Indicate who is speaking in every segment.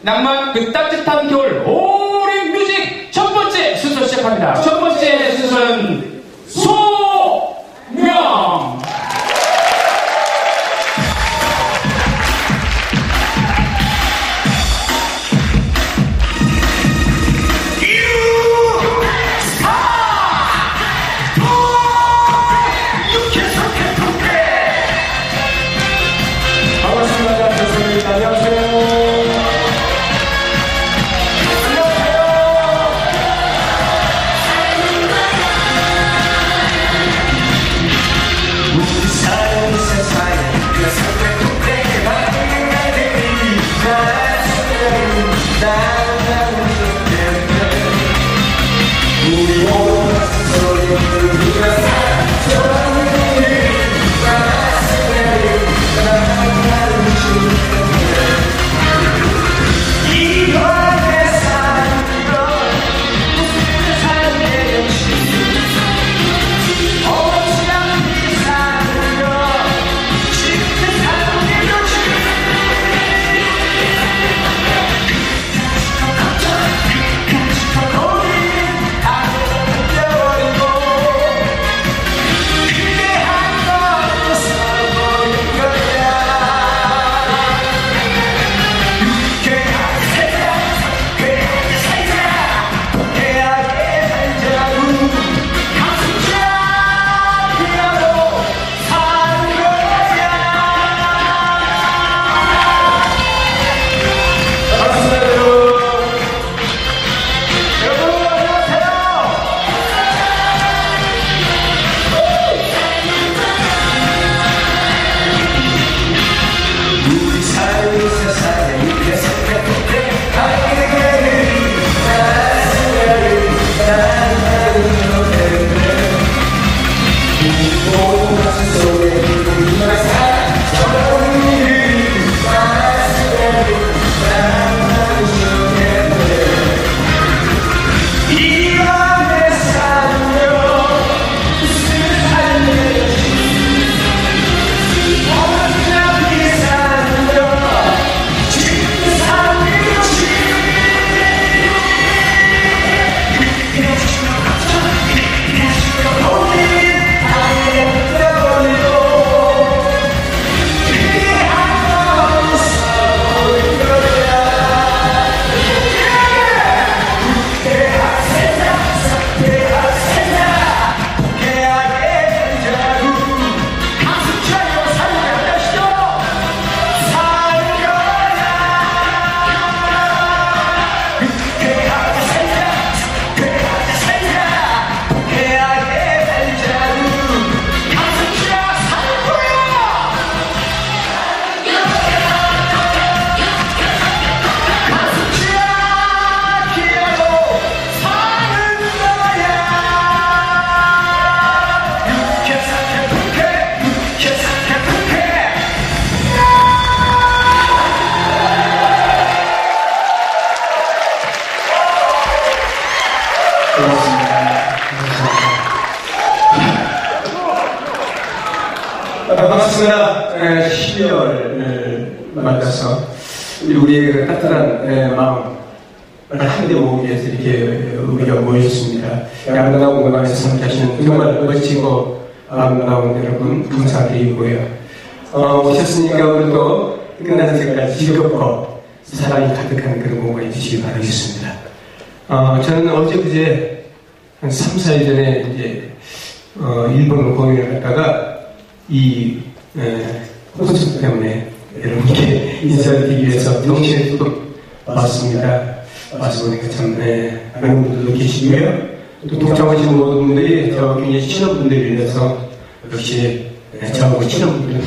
Speaker 1: 낭만 그 따뜻한 겨울 오랜 뮤직 첫 번째 순서 시작합니다. 첫 번째 순서는 소명.
Speaker 2: 반갑습니다. 12월을 맞아서 우리의 그 따뜻한 마음을 한데 모으기 위해서 이렇게 우리가 모였습니다. 양다운 공간에서 함께하시는 정말 멋지고 아름다운 여러분 감사드리고요. 오셨으니까 오늘도 끝나는 시간까지 즐겁고 사랑이 가득한 그런 공간이 되시기 바라겠습니다. 저는 어제 그제 한 3, 4일 전에 이제 일본으로 공연을 갔다가 이 콘서트 때문에 여러분께 인사를 드리기 위해서 정신에 또 왔습니다. 와서 보니까 참 많은 분들도 계시고요. 또 동참하시는 모든 분들이 저와 굉장히 친한 분들이라서 역시 저하고 친한 분들은 다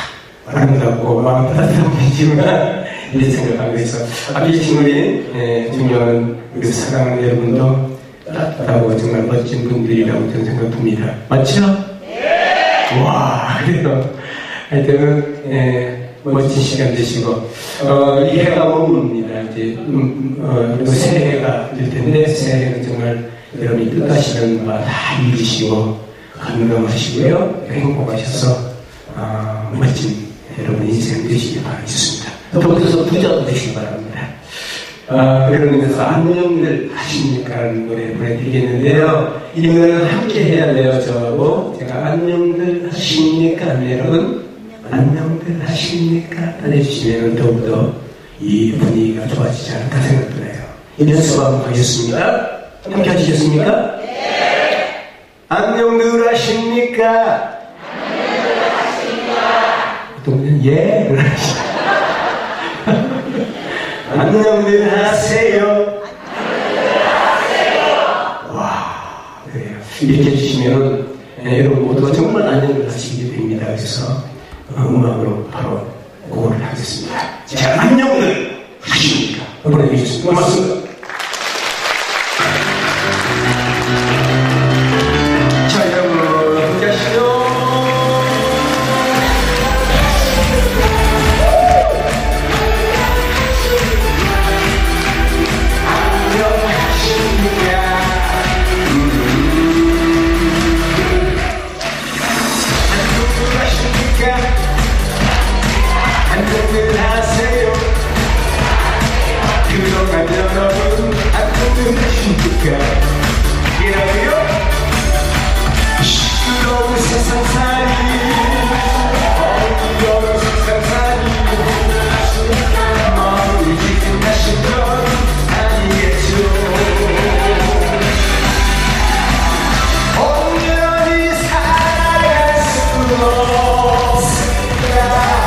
Speaker 2: 아름답고 마음 따뜻한 분이지만 이런 생각하고 있어. 앞에 계신 우리 존경하는 우리 사랑하는 여러분도 따뜻하고 정말 멋진 분들이라고 저는 생각합니다. 맞죠? 네! 와, 그래서 하여튼 멋진 시간 되시고 이 해가 머뭅니다. 이제 새해가 될 텐데 새해는 정말 여러분이 뜻하시는 바 다 이루시고 건강하시고요, 행복하셔서 멋진 여러분 인생 되시기 바라겠습니다. 더 그래서 부자도 되시기 바랍니다. 그런 의미에서 안녕들 하십니까라는 노래 보내드리겠는데요. 이 노래는 함께 해야 돼요. 저하고 제가 안녕들 하십니까? 여러분 안녕들 하십니까? 해주시면 더욱더 이 분위기가 좋아지지 않을까 생각돼요. 연습 한번 하겠습니다. 함께 하시겠습니까? 네. 안녕들 하십니까? 안녕들 하십니까? 보통은 예. 안녕들 하세요. 와, 그래요. 이렇게 해주시면 여러분 모두가 정말 안녕들 하시게 됩니다. 그래서 음악으로 바로 그거를 하겠습니다. 자, 안녕들 하십니까? 보내주셨습니다. 고맙습니다. 자, 여러분 함께 하시죠. 안녕들 하세요. 그동안 여러분 안녕들 하십니까? 이러요 시끄러운 세상살이 어려운 세상살이 마음이 지끈하신 건 아니겠죠. 온전히 살아갈 수 없을까?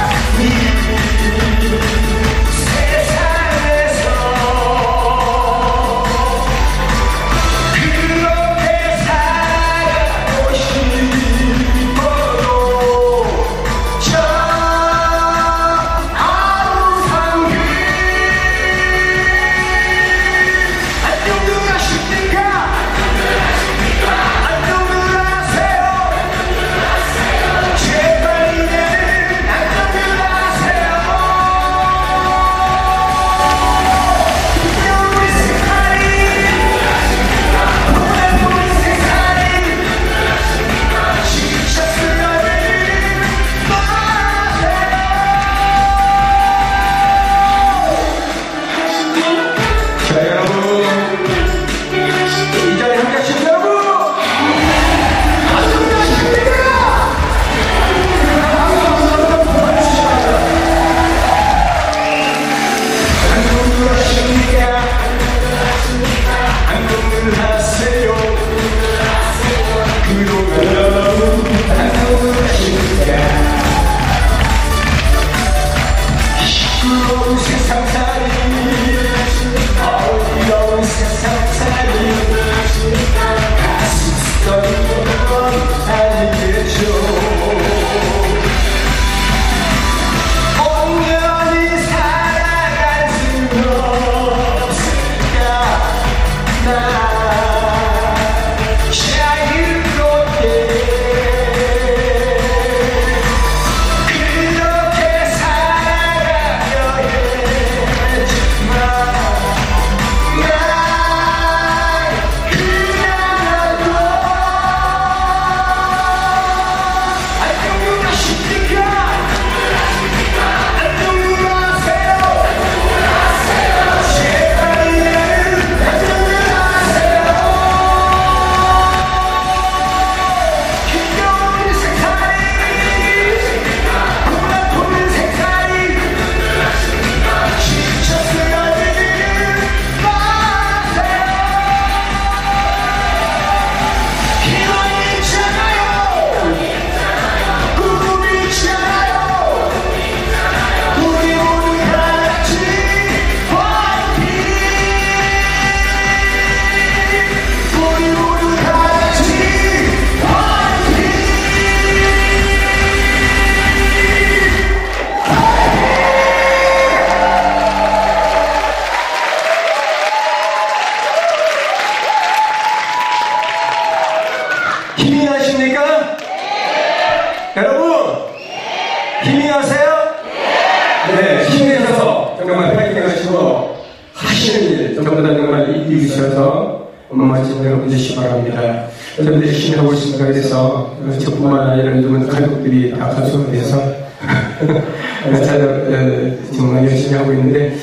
Speaker 2: 엄마진 여러분 되시기 바랍니다. 여러분들 열심히 하고 있습니다. 그래서 저뿐만 아니라 요즘은 가족들이 다 가수가 돼서 정말 열심히 하고 있는데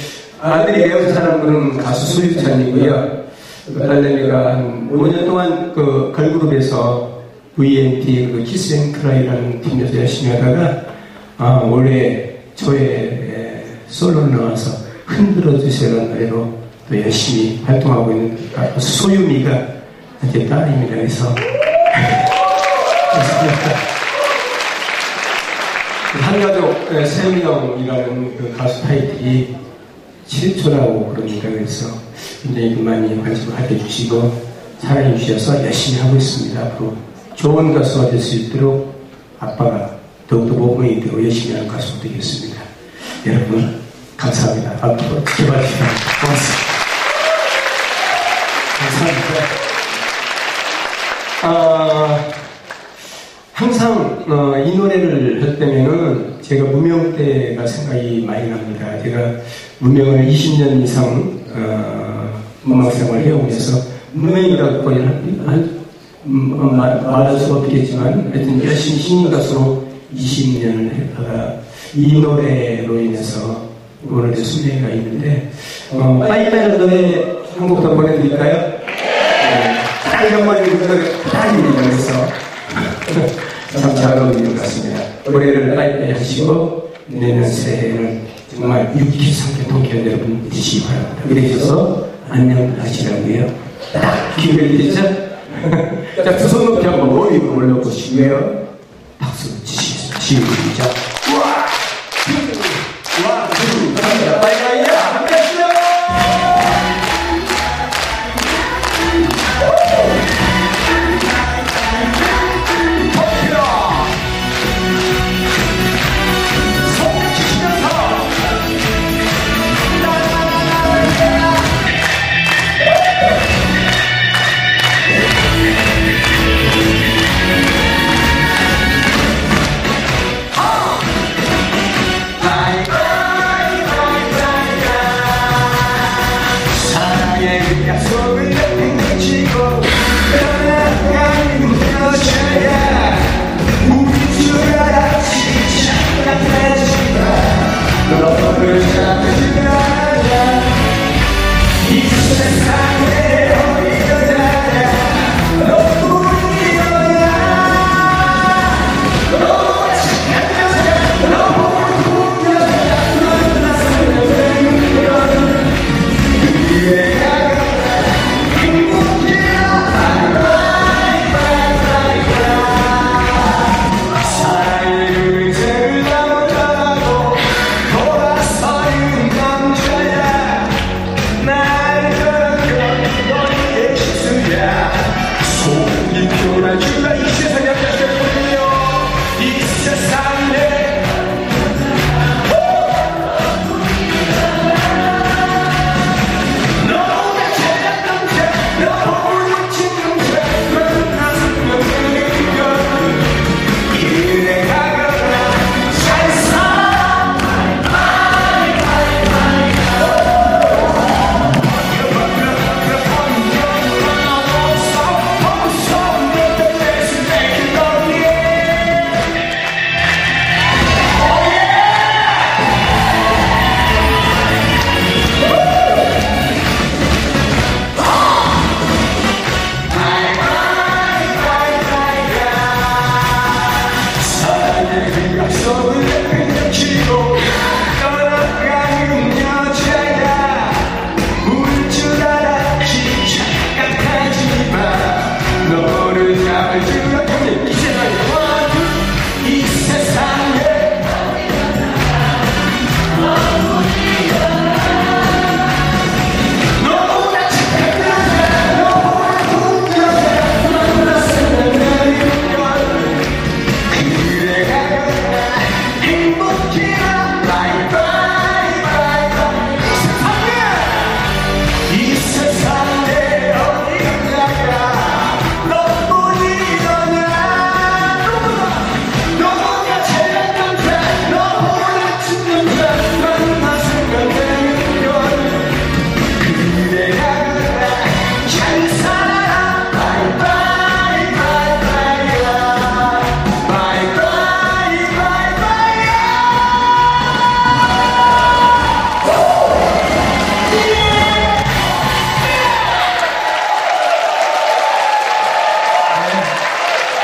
Speaker 2: 아들이 매우 사랑하는 분은 가수 소유찬이고요. 딸내미가 한 5년 동안 그 걸그룹에서 VNT 그 키스앤크라이라는 팀에서 열심히 하다가 올해 저의 솔로로 나와서 흔들어 주세요라는 노래로 또 열심히 활동하고 있는 소유미가 제 딸입니다. 그래서 한가족 3명이라는 그 가수 타이틀이 7초라고 그럽니다. 그래서 굉장히 많이 관심을 가져주시고 사랑해 주셔서 열심히 하고 있습니다. 앞으로 좋은 가수가 될 수 있도록 아빠가 더욱더 모범이 되고 열심히 하는 가수가 되겠습니다. 여러분 감사합니다. 앞으로 지켜봐주시면 고맙습니다. 감사합니다. 항상 이 노래를 할 때면은 제가 무명 때가 생각이 많이 납니다. 제가 무명을 20년 이상 음악 생활을 해오면서 무명이라고 말할 수가 없겠지만 하여튼 열심히 신인 가수로 20년을 했다가 이 노래로 인해서 오늘의 수명이가 있는데 빠이빠이라는 노래 한 곡 더 보내드릴까요? 딱 연말에 그 노래 딱입니다. 그래서 참 잘 어울리는 것 같습니다. 올해를 빠이빠이 하시고 내년 새해는 정말 유쾌하게 통쾌한 여러분 되시기 바랍니다. 그러셔서 안녕 하시라고요. 딱 기회가 됐죠? 자, 두 손 높이 한번 머리 위로 올려보시고요. 박수 치시겠습니다. 시작. 와, 감사합니다. 빠이빠이야. 함께 하시죠.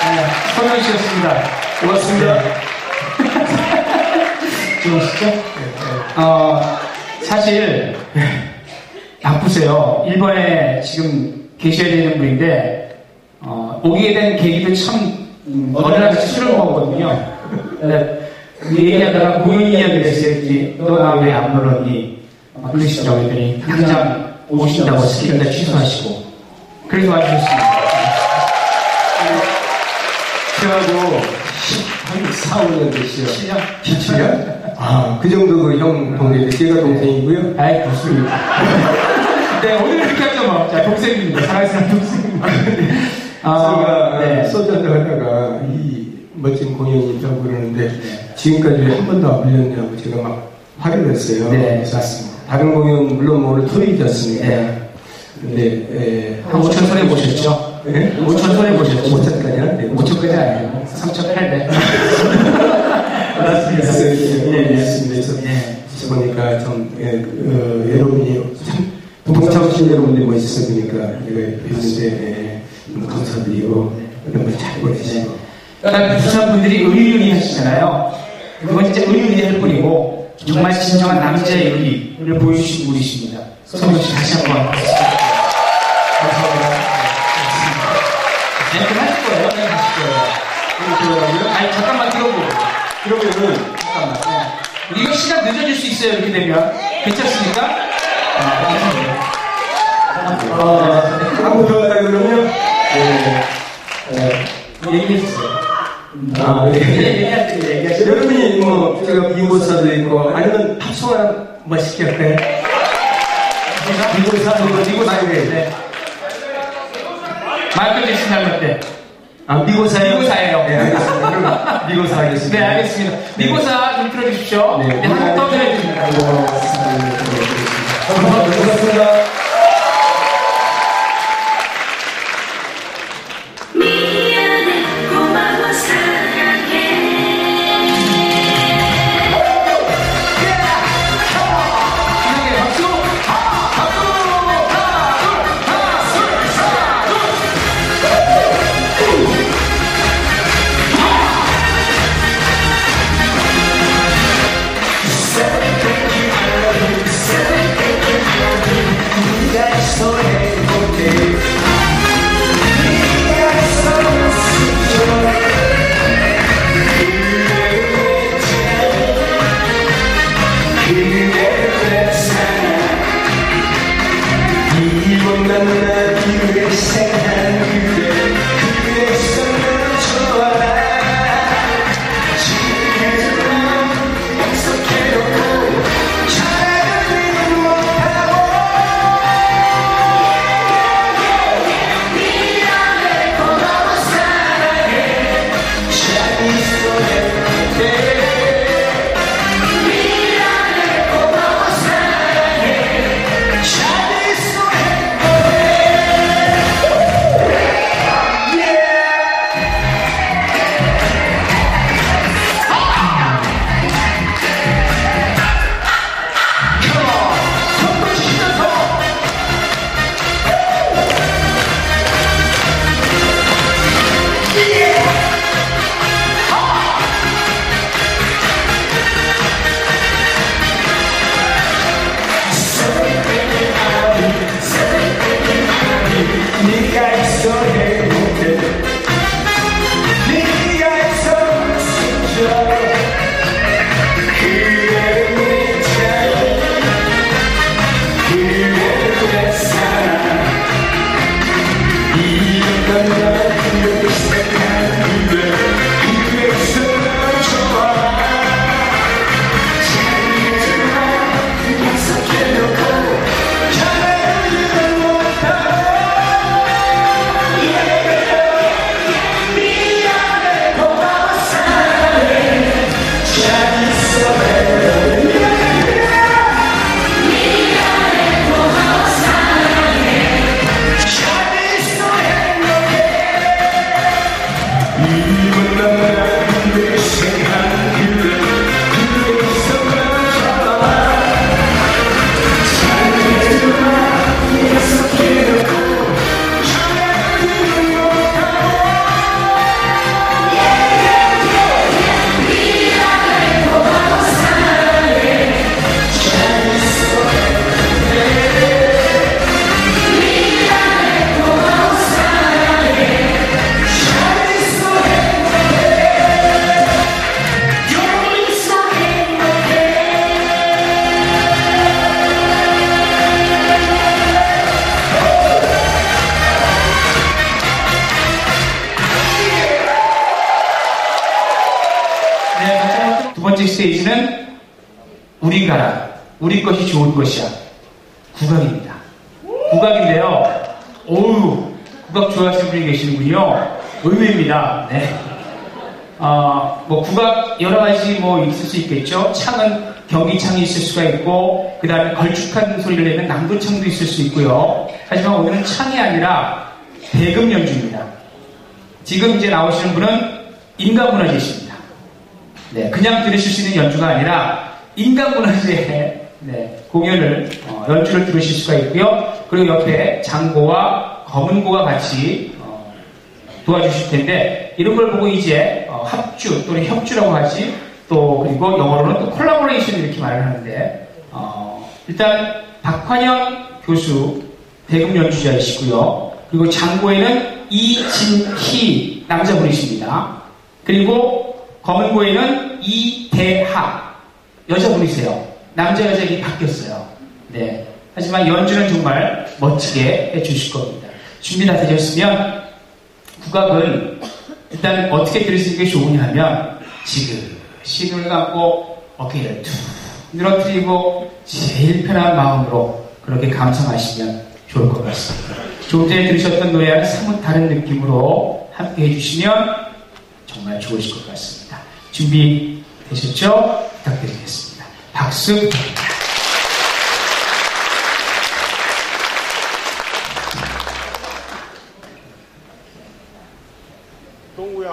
Speaker 1: 서명 씨였습니다.
Speaker 2: 고맙습니다.
Speaker 1: 좋으시죠? 사실, 바쁘세요. 일본에 지금 계셔야 되는 분인데, 오게 된 계기도 참, 어느 날 술을 먹었거든요. 얘기하다가 공연 이야기를 했어요. 너 나 왜 안 불렀니? 그러시더라고요. 했더니, 당장 오신다고 스케줄을 취소하시고. 그래서 와주셨습니다.
Speaker 2: 저하고 4, 5년 됐어요. 17년? 그 정도 형 동생인데, 제가 동생이고요.
Speaker 1: 아이, 그렇습니다. 네, 오늘 이렇게 하죠, 뭐. 자, 동생입니다. 사랑스러운 동생입니다.
Speaker 2: 제가
Speaker 1: 네.
Speaker 2: 소주 한잔 하다가 이 멋진 공연이 있다고 그러는데, 지금까지 한 번도 안 불렸냐고 제가 막 화를 냈어요.
Speaker 1: 네, 맞습니다.
Speaker 2: 다른 공연, 물론 오늘 토요일이지 않습니까?
Speaker 1: 네.
Speaker 2: 근데,
Speaker 1: 한 5천 손해 보셨죠?
Speaker 2: 네?
Speaker 1: 5천 손해 보셨죠?
Speaker 2: 5천까지 하는데.
Speaker 1: 5천까지 아니에요. 3,800.
Speaker 2: 맞습니다.
Speaker 1: 네,
Speaker 2: 있습니다.
Speaker 1: 네.
Speaker 2: 보니까 좀, 여러분이 참, 동창신 여러분들이 멋있어 보니까 내가 뵀는데, 너무 감사드리고, 너무 잘 보내시고.
Speaker 1: 그러니까 부산 분들이 의윤이 하시잖아요. 그건 진짜 의윤이 할 뿐이고, 정말 진정한 남자의 의리를 보여주신 분이십니다. 서명 씨 다시 한 번. 감사합니다. 네, 그럼 하실 거예요? 네, 하실 거예요. 아니, 잠깐만 들어보고.
Speaker 2: 그러면은,
Speaker 1: 잠깐만. 네. 이거 시간 늦어질 수 있어요, 이렇게 되면. 괜찮습니까?
Speaker 2: 한번 더 하라 그러면,
Speaker 1: 얘기해주세요.
Speaker 2: 네.
Speaker 1: 얘기하세요.
Speaker 2: 여러분이 뭐, 제가 미고사도 있고, 아니면 팝송 하나 뭐 시킬까요? 미고사,
Speaker 1: 네. 마이클 잭슨 닮았대.
Speaker 2: 미고사예요?
Speaker 1: 미고사예요.
Speaker 2: 네, 알겠습니다. 그럼 미고사 하겠습니다.
Speaker 1: 네, 알겠습니다. 미고사 좀 틀어주십시오. 네, 한 번 더 들려드립니다.
Speaker 2: 고맙습니다.
Speaker 1: 번째 스테이지는 우리 가라. 우리 것이 좋은 것이야. 국악입니다. 국악인데요. 오우, 국악 좋아하시는 분이 계시는군요. 의외입니다. 네. 뭐 국악 여러 가지 뭐 있을 수 있겠죠. 창은 경기창이 있을 수가 있고, 그 다음에 걸쭉한 소리를 내는 남도창도 있을 수 있고요. 하지만 오늘은 창이 아니라 대금 연주입니다. 지금 이제 나오시는 분은 인간문화재십니다. 네, 그냥 들으실 수 있는 연주가 아니라 인간문화재 공연을 연주를 들으실 수가 있고요. 그리고 옆에 장고와 검은고가 같이 도와주실 텐데, 이런 걸 보고 이제 합주 또는 협주라고 하지, 또 그리고 영어로는 또 콜라보레이션 이렇게 말을 하는데, 일단 박환영 교수 대금 연주자이시고요. 그리고 장고에는 이진희 남자분이십니다. 그리고 검은고에는 이대하 여자분이세요. 남자 여자 이렇게 바뀌었어요. 네. 하지만 연주는 정말 멋지게 해주실 겁니다. 준비 다 되셨으면, 국악은 일단 어떻게 들으시는 게 좋으냐 하면, 지그시 눈을 감고 어깨를 툭 늘어뜨리고 제일 편한 마음으로 그렇게 감상하시면 좋을 것 같습니다. 조금 전에 들으셨던 노래와는 사뭇 다른 느낌으로 함께 해주시면 정말 좋으실 것 같습니다. 준비 되셨죠? 부탁드리겠습니다. 박수 부탁드립니다.
Speaker 3: 동우야.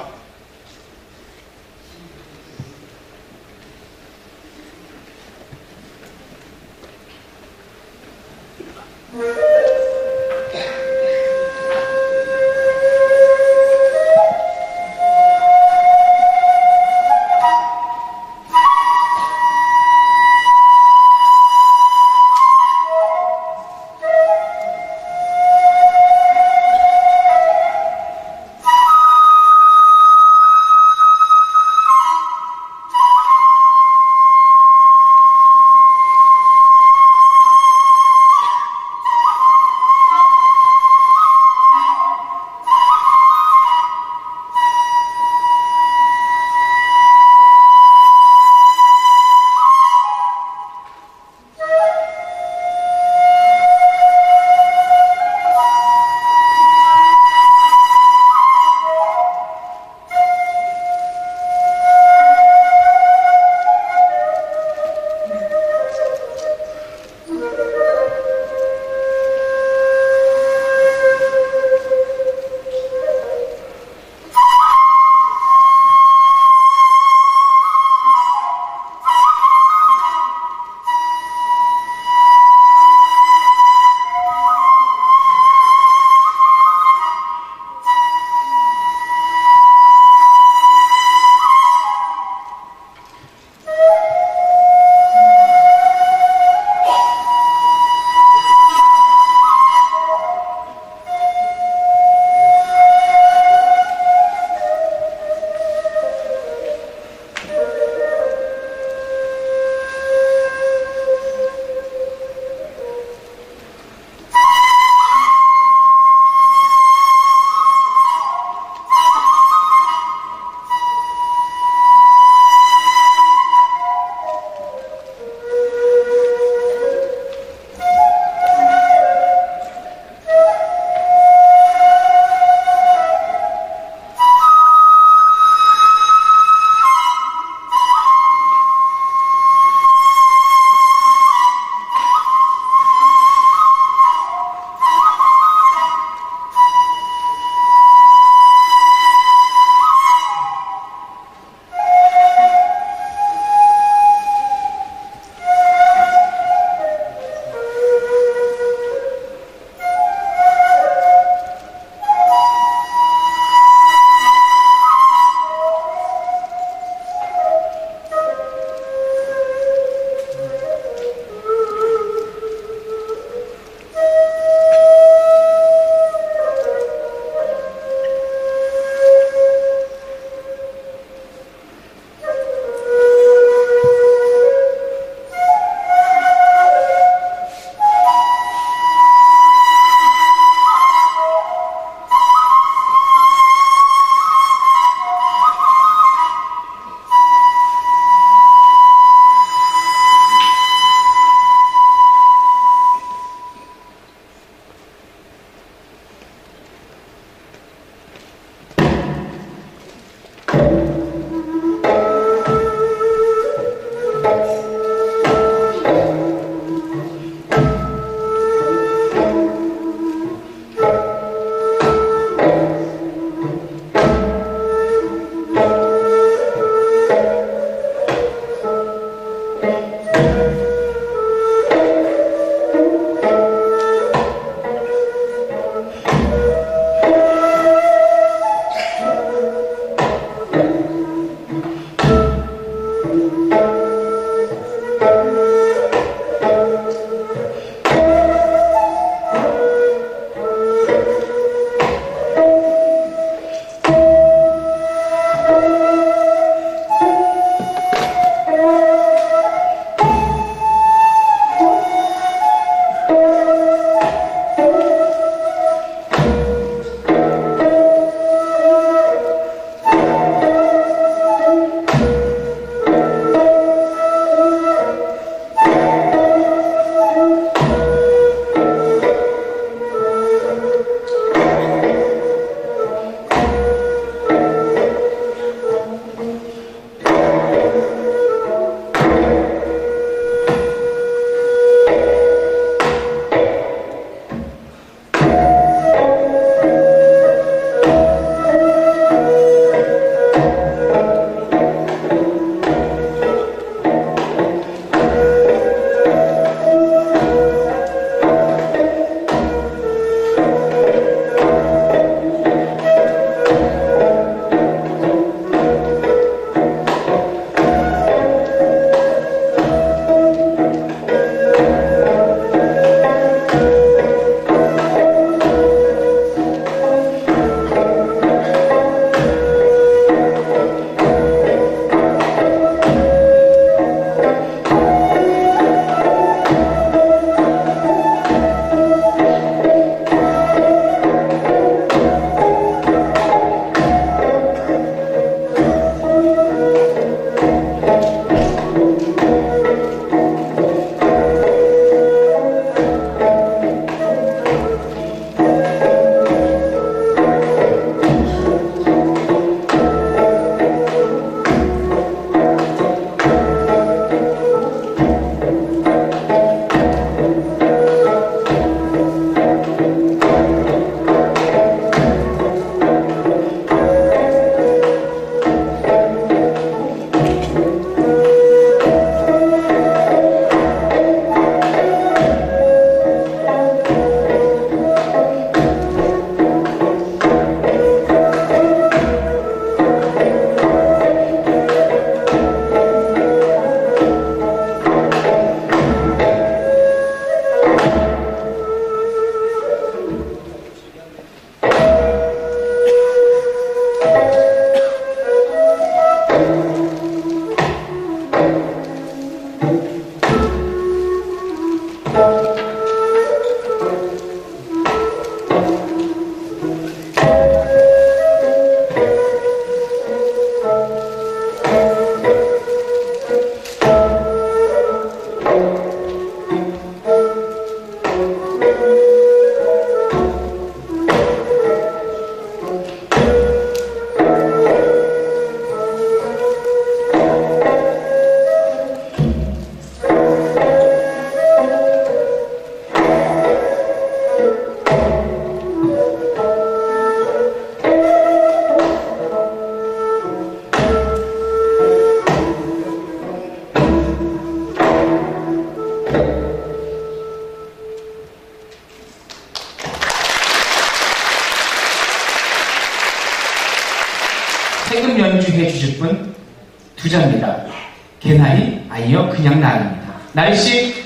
Speaker 1: 세금 연주해 주실 분 두자입니다. 개나리 아니요 그냥 나리입니다. 나리씨.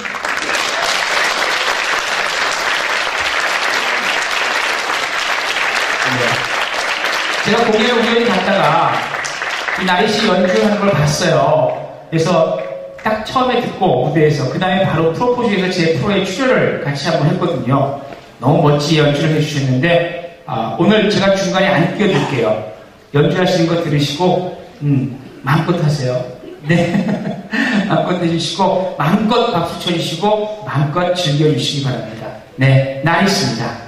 Speaker 1: 네. 제가 공연에 우연히 갔다가 이 나리씨 연주하는 걸 봤어요. 그래서 딱 처음에 듣고 무대에서 그 다음에 바로 프로포즈에서 제 프로에 출연을 같이 한번 했거든요. 너무 멋지게 연주를 해주셨는데 오늘 제가 중간에 안 끼워드릴게요. 연주하시는 거 들으시고 마음껏 하세요. 네. 마음껏 해주시고 마음껏 박수 쳐주시고 마음껏 즐겨주시기 바랍니다. 네, 나리씨입니다.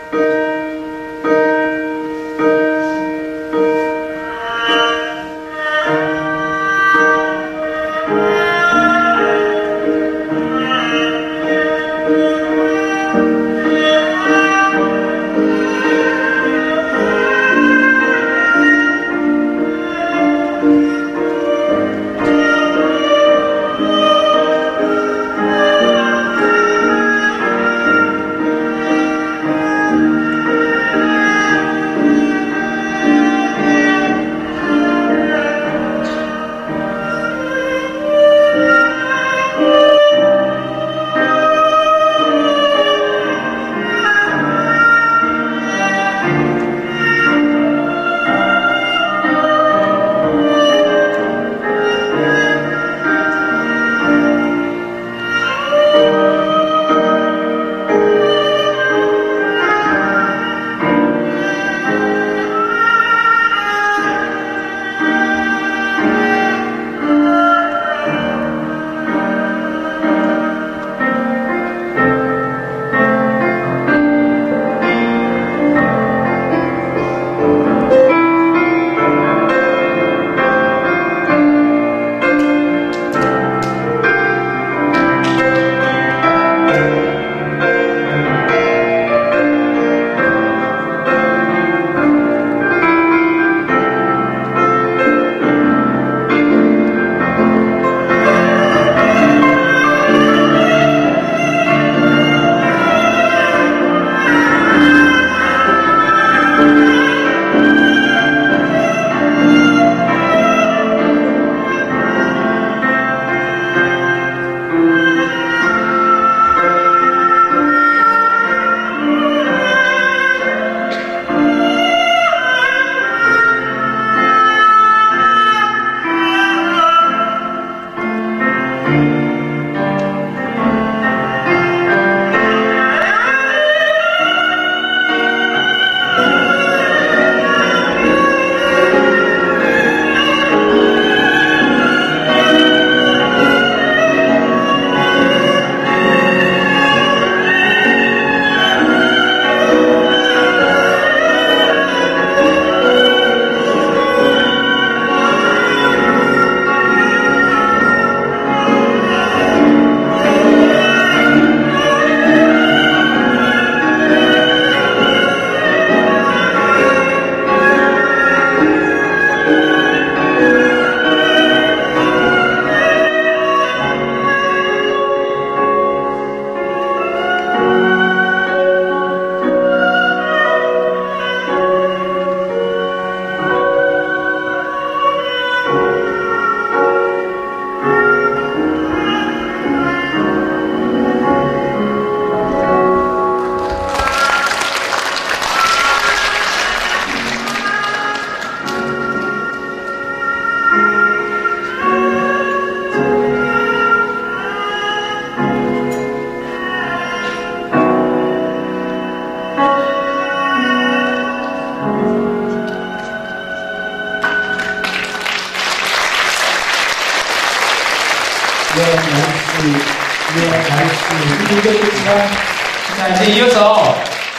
Speaker 1: 자, 이제 이어서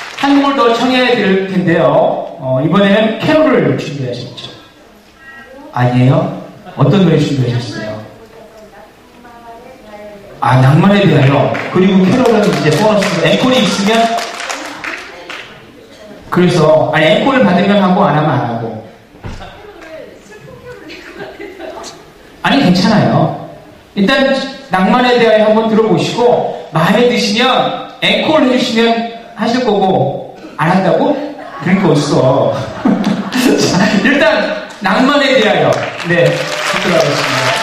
Speaker 1: 한 곡을 더 청해 드릴 텐데요. 이번에는 캐롤을 준비하셨죠. 아니에요? 어떤 노래 준비하셨어요? 아, 낭만에 대하여. 그리고 캐롤은 이제 보너스 앵콜이 있으면 그래서 아니 앵콜을 받으면 하고 안 하면 안 하고. 아니 괜찮아요. 일단 낭만에 대하여 한번 들어보시고 마음에 드시면 앵콜 해주시면 하실 거고 안 한다고? 그런 거 없어. 자, 일단 낭만에 대하여 듣도록 하겠습니다.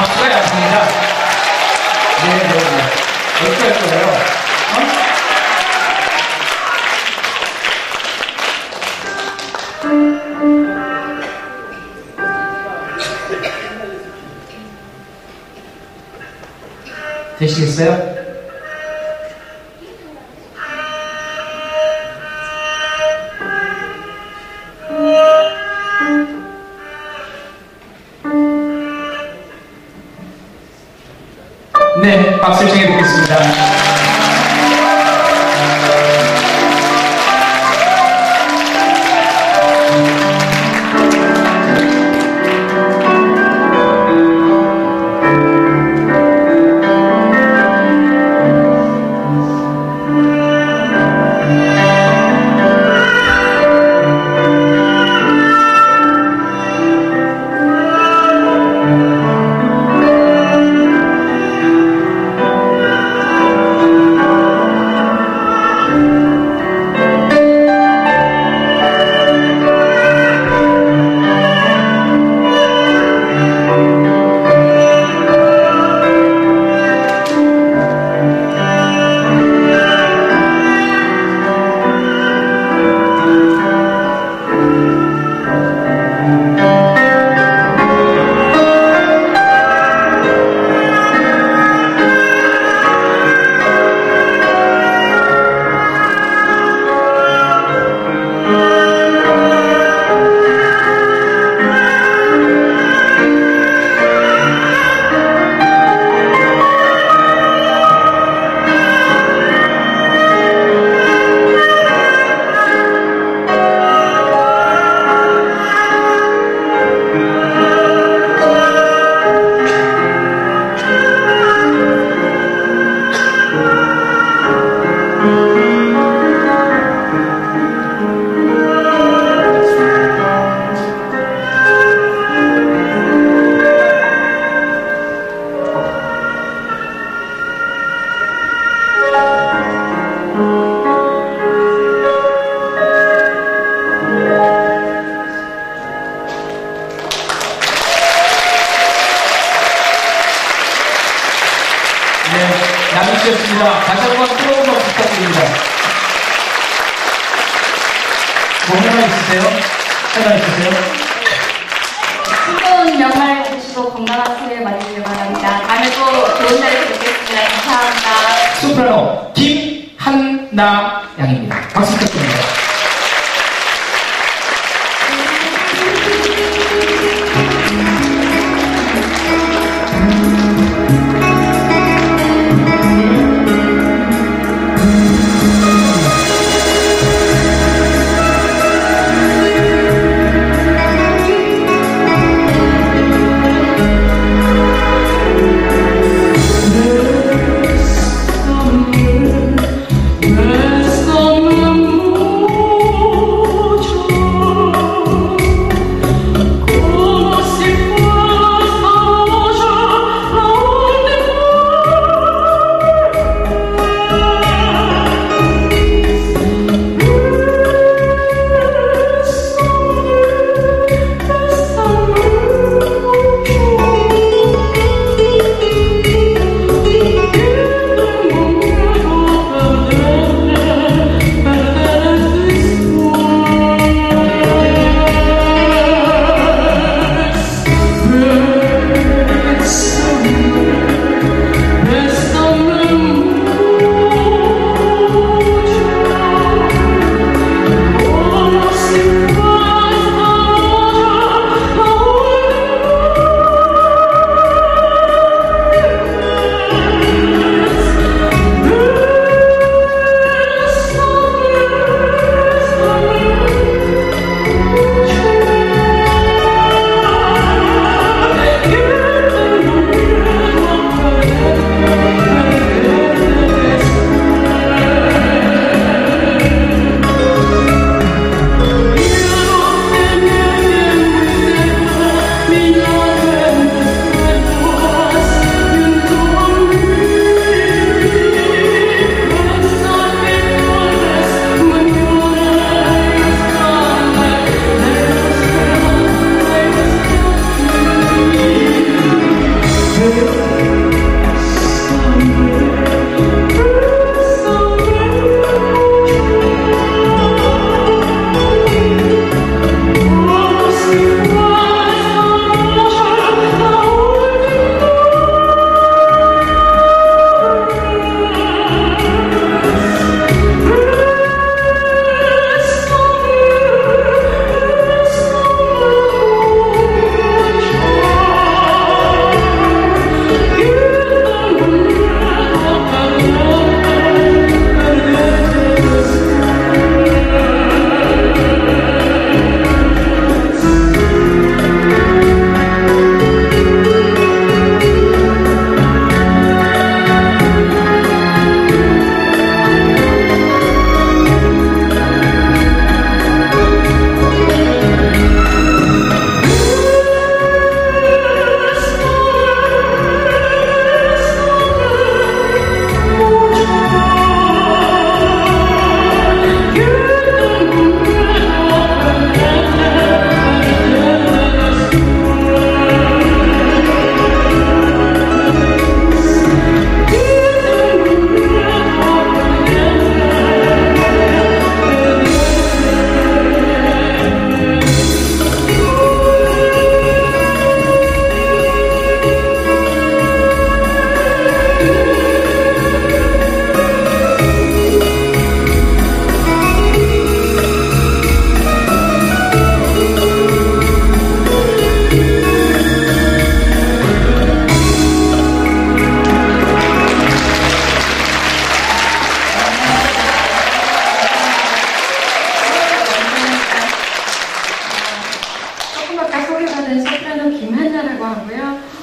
Speaker 1: 박수가 약합니다. 네. 어떻게 할 거예요? 되시겠어요? 네, 박수를 청해 듣겠습니다. 남이씨였습니다. 다시 한번 뜨거운 박수 부탁드립니다. 뭐 하나 있으세요? 하나 있으세요?
Speaker 3: 즐거운 연말 보시고 건강한 새해 맞으시길 바랍니다. 다음에 또 좋은 날에서 뵙겠습니다. 감사합니다.
Speaker 1: 소프라노 김한나 양입니다. 박수 부탁드립니다.
Speaker 3: There's no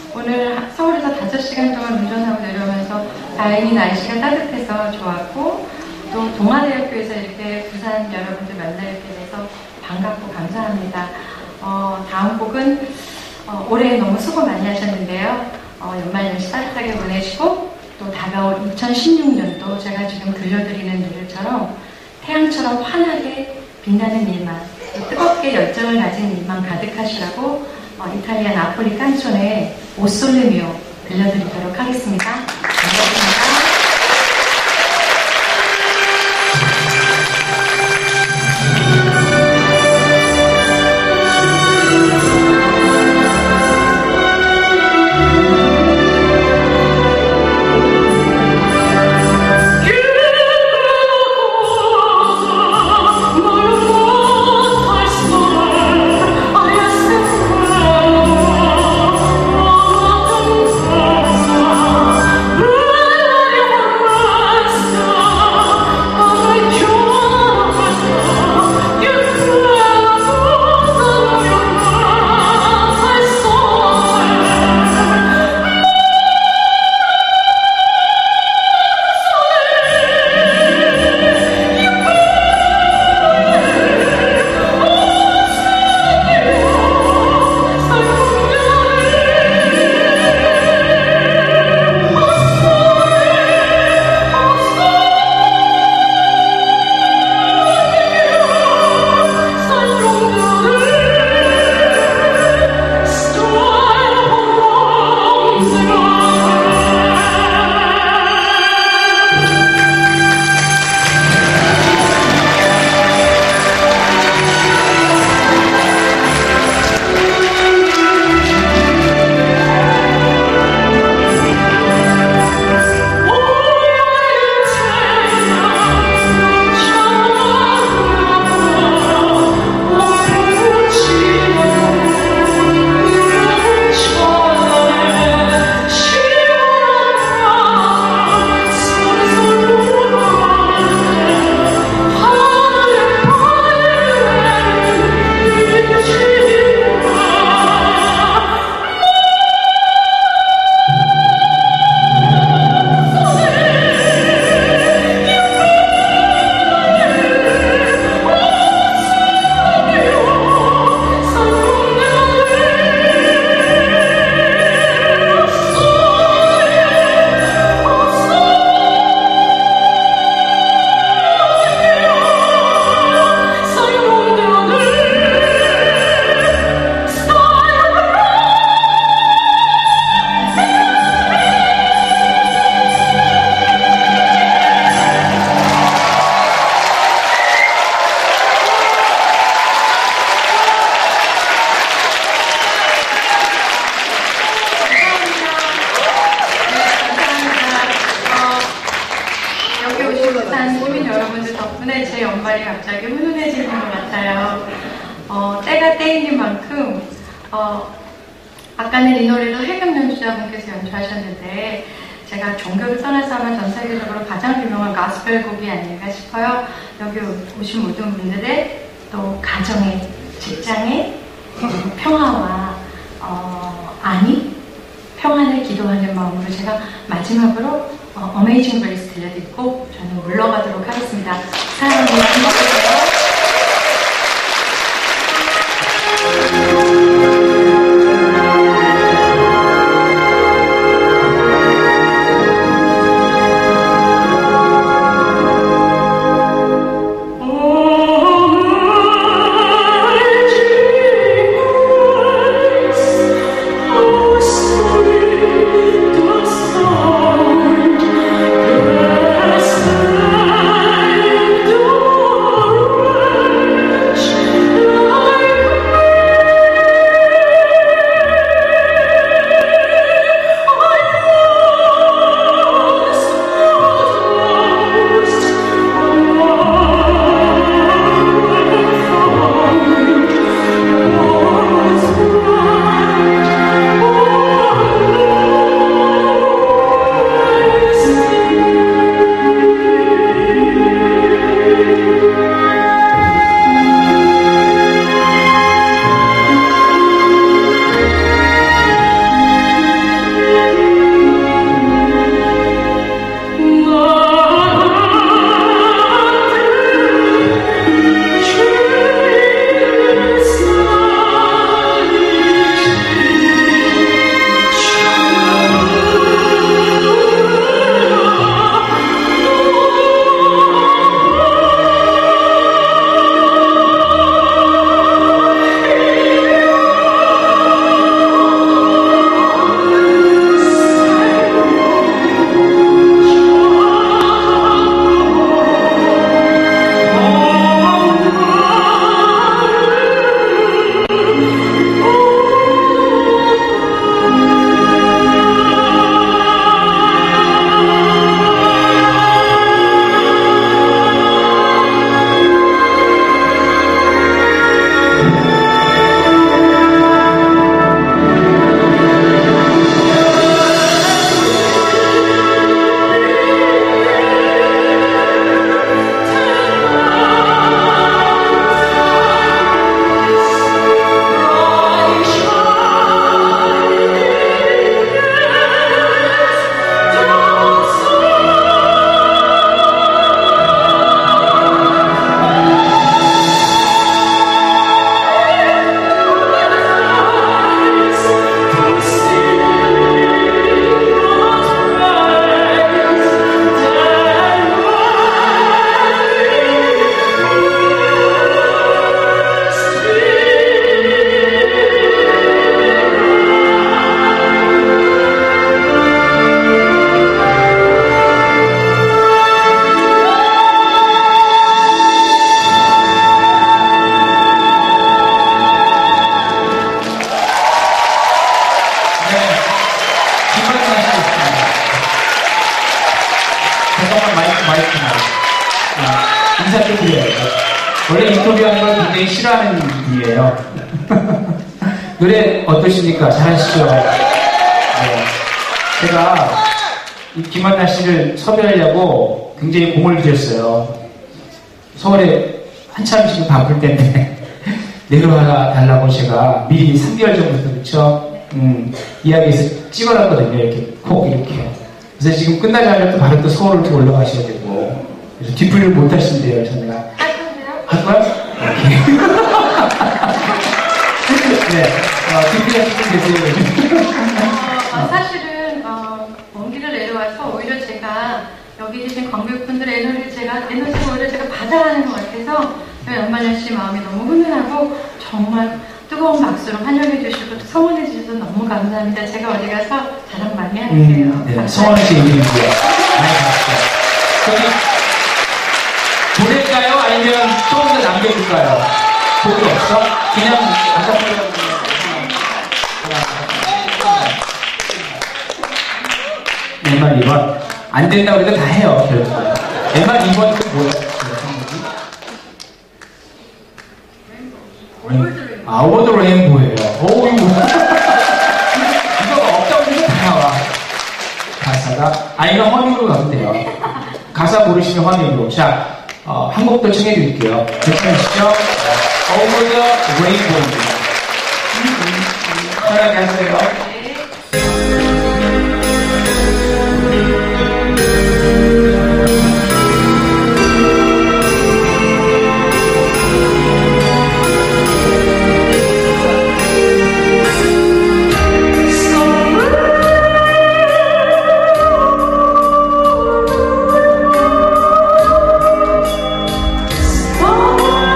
Speaker 4: 오늘 서울에서 5시간 동안 운전하고 내려오면서 다행히 날씨가 따뜻해서 좋았고 또 동아대학교에서 이렇게 부산 여러분들 만나게 돼서 반갑고 감사합니다. 다음 곡은 올해 너무 수고 많이 하셨는데요. 연말연시 따뜻하게 보내시고 또 다가올 2016년도 제가 지금 들려드리는 노래처럼 태양처럼 환하게 빛나는 일만 또 뜨겁게 열정을 가진 일만 가득하시라고 이탈리아 나폴리 칸촌의 오 솔레 미오 들려드리도록 하겠습니다. 감사합니다. 때가 때인 만큼 아까는 이 노래를 해경 연주자분께서 연주하셨는데 제가 종교를 떠나서 하면 전 세계적으로 가장 유명한 가스펠 곡이 아닐까 싶어요. 여기 오신 모든 분들의 또 가정의, 직장의 평화와 평안을 기도하는 마음으로 제가 마지막으로 어메이징 그레이스 들려드리고 저는 물러가도록 하겠습니다. 사랑합니다. 행복하세요.
Speaker 5: Oh
Speaker 1: 인사 좀 드려야죠. 원래 인터뷰하는 걸 굉장히 싫어하는 분이에요. 노래 어떠십니까? 잘하시죠? 네. 제가 이 김한나 씨를 섭외하려고 굉장히 공을 들였어요. 서울에 한참 지금 바쁠 때인데 내려와 달라고 제가 미리 3개월 전부터 그쵸? 이야기해서 찍어놨거든요. 이렇게 콕 이렇게. 그래서 지금 끝나자마자 또 바로 또 서울을 또 올라가셔야 되고 그래서 뒤풀이를 못 하신대요. 저는
Speaker 4: 할 건데요?
Speaker 1: 할 거야? 오케이. 네, 뒤풀이 하시면 되세요.
Speaker 4: 사실은 먼 길을 내려와서 오히려 제가 여기 계신 관객분들의 에너지가 오히려 제가 받아가는 것 같아서 연말연 씨 마음이 너무 훈훈하고 정말 뜨거운 박수로 환영해 주시고 성원해 주셔서 너무 감사합니다. 제가 어디 가서 자랑 많이 할게요.
Speaker 1: 네, 성원해 씨 이름이고요. 많이 봤어요. 저기 보낼까요? 아니면 조금 더 남겨줄까요? 곡이 없어? 그냥 아까 보내라고 MR 2번 안 된다고 해도 다 해요. 결국 MR 2번은 뭐예요? 오버 더 레인보우예요. 오, 이거 없다고 해도 다 나와. 가사가 이거 허밍으로 가면 돼요. 가사 모르시면 허밍으로. 자, 한 곡 더 청해 드릴게요. 괜찮으시죠? 오버 더 레인보우입니다. 편하게 하세요.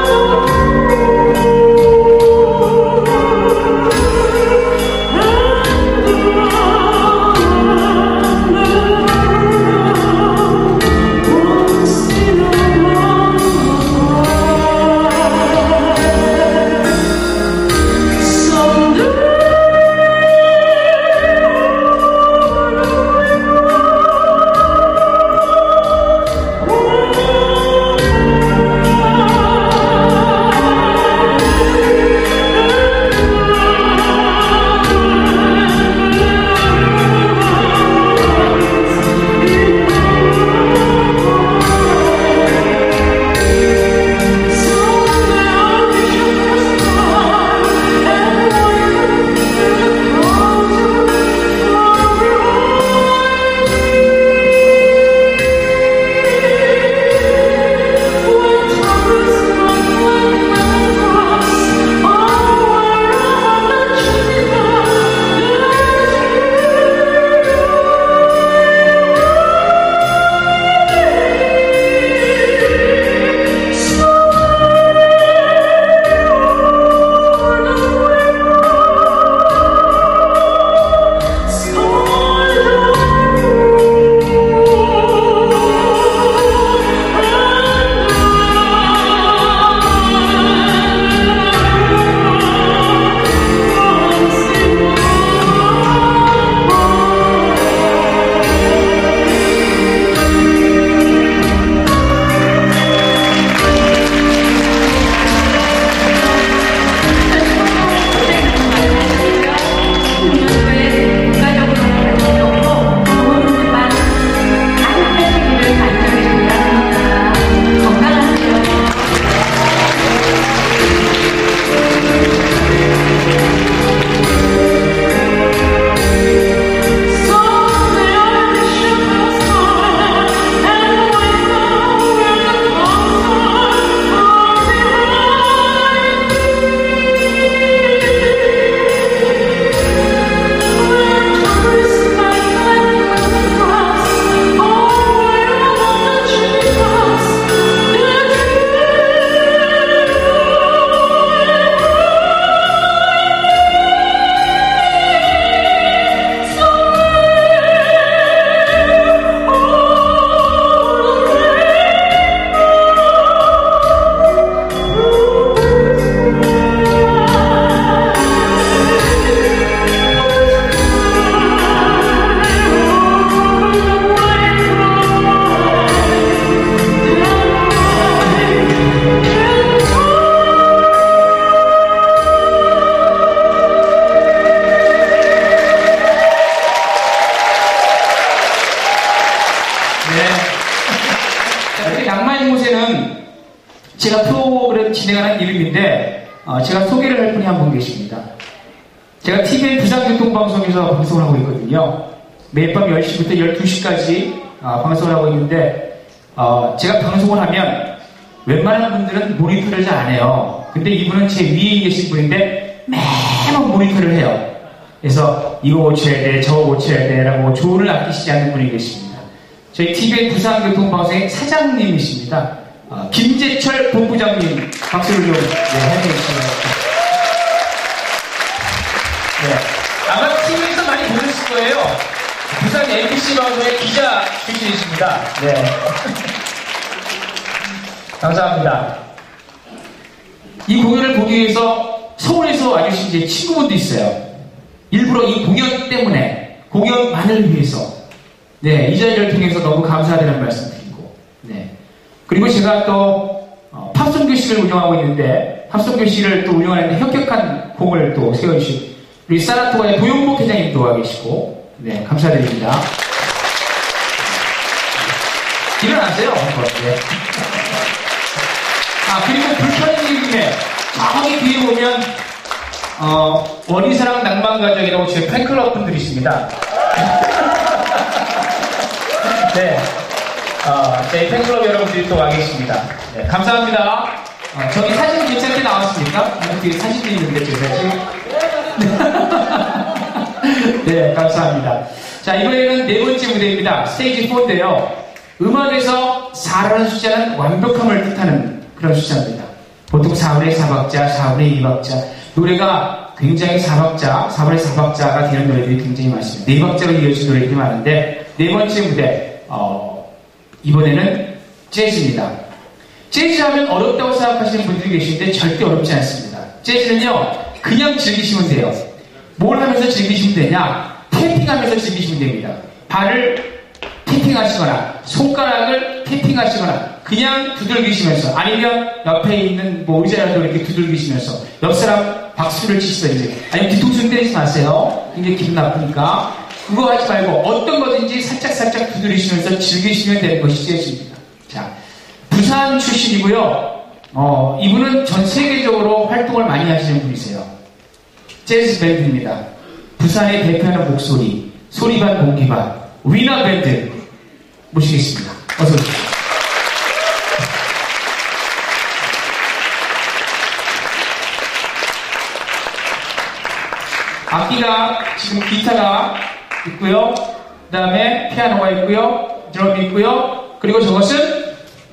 Speaker 5: Oh
Speaker 1: 제가 프로그램 진행하는 이름인데 제가 소개를 할 분이 한 분 계십니다. 제가 TVN 부산교통방송에서 방송을 하고 있거든요. 매일 밤 10시부터 12시까지 방송을 하고 있는데 제가 방송을 하면 웬만한 분들은 모니터를 잘 안 해요. 근데 이분은 제 위에 계신 분인데 매번 모니터를 해요. 그래서 이거 고쳐야 돼, 저거 고쳐야 돼 라고 조언을 아끼시지 않는 분이 계십니다. 저희 TVN 부산교통방송의 사장님이십니다. 김재철 본부장님 박수를 좀 해주시면. 네. 아마 TV에서 많이 보셨을 거예요. 부산 MBC 방송의 기자 출신이십니다. 네. 감사합니다. 이 공연을 보기 위해서 서울에서 와주신 제 친구분도 있어요. 일부러 이 공연 때문에, 공연만을 위해서, 네, 이 자리를 통해서 너무 감사하다는 말씀 드리고, 네. 그리고 제가 또 팝송 교실을 운영하고 있는데, 팝송 교실을 또 운영하는데 혁혁한 공을 또 세워주신 우리 사라토가의 도용복 회장님도 와 계시고, 네, 감사드립니다. 일어나세요. 네. 그리고 불편한 일 중에 저기 뒤에 보면 원희사랑 낭만가족이라고 제 팬클럽 분들이십니다. 네, 제 팬클럽 여러분들이 또 와 계십니다. 네, 감사합니다. 저기 사진 괜찮게 나왔습니까? 뒤에 사진도 있는데 제 사진. 네, 감사합니다. 자, 이번에는 네 번째 무대입니다. 스테이지 4인데요. 음악에서 4라는 숫자는 완벽함을 뜻하는 그런 숫자입니다. 보통 4분의 4박자, 4분의 2박자. 노래가 굉장히 4분의 4박자가 되는 노래들이 굉장히 많습니다. 4박자로 이어진 노래들이 많은데, 네 번째 무대, 이번에는 재즈입니다. 재즈 하면 어렵다고 생각하시는 분들이 계시는데 절대 어렵지 않습니다. 재즈는요, 그냥 즐기시면 돼요. 뭘 하면서 즐기시면 되냐? 탭핑하면서 즐기시면 됩니다. 발을 탭핑하시거나 손가락을 탭핑하시거나 그냥 두들기시면서 아니면 옆에 있는 뭐 의자라도 이렇게 두들기시면서 옆 사람 박수를 치시든지 아니면 뒤통수 때리지 마세요. 굉장히 기분 나쁘니까 그거 하지 말고 어떤 거든지 살짝 두드리시면서 즐기시면 되는 것이 재즈입니다. 자, 부산 출신이고요. 이분은 전 세계적으로 활동을 많이 하시는 분이세요. 재즈 밴드입니다. 부산의 대표하는 목소리, 소리반 공기반, 위너 밴드 모시겠습니다. 어서 오십시오. 악기가 지금 기타가 있고요. 그 다음에 피아노가 있고요. 드럼이 있고요. 그리고 저것은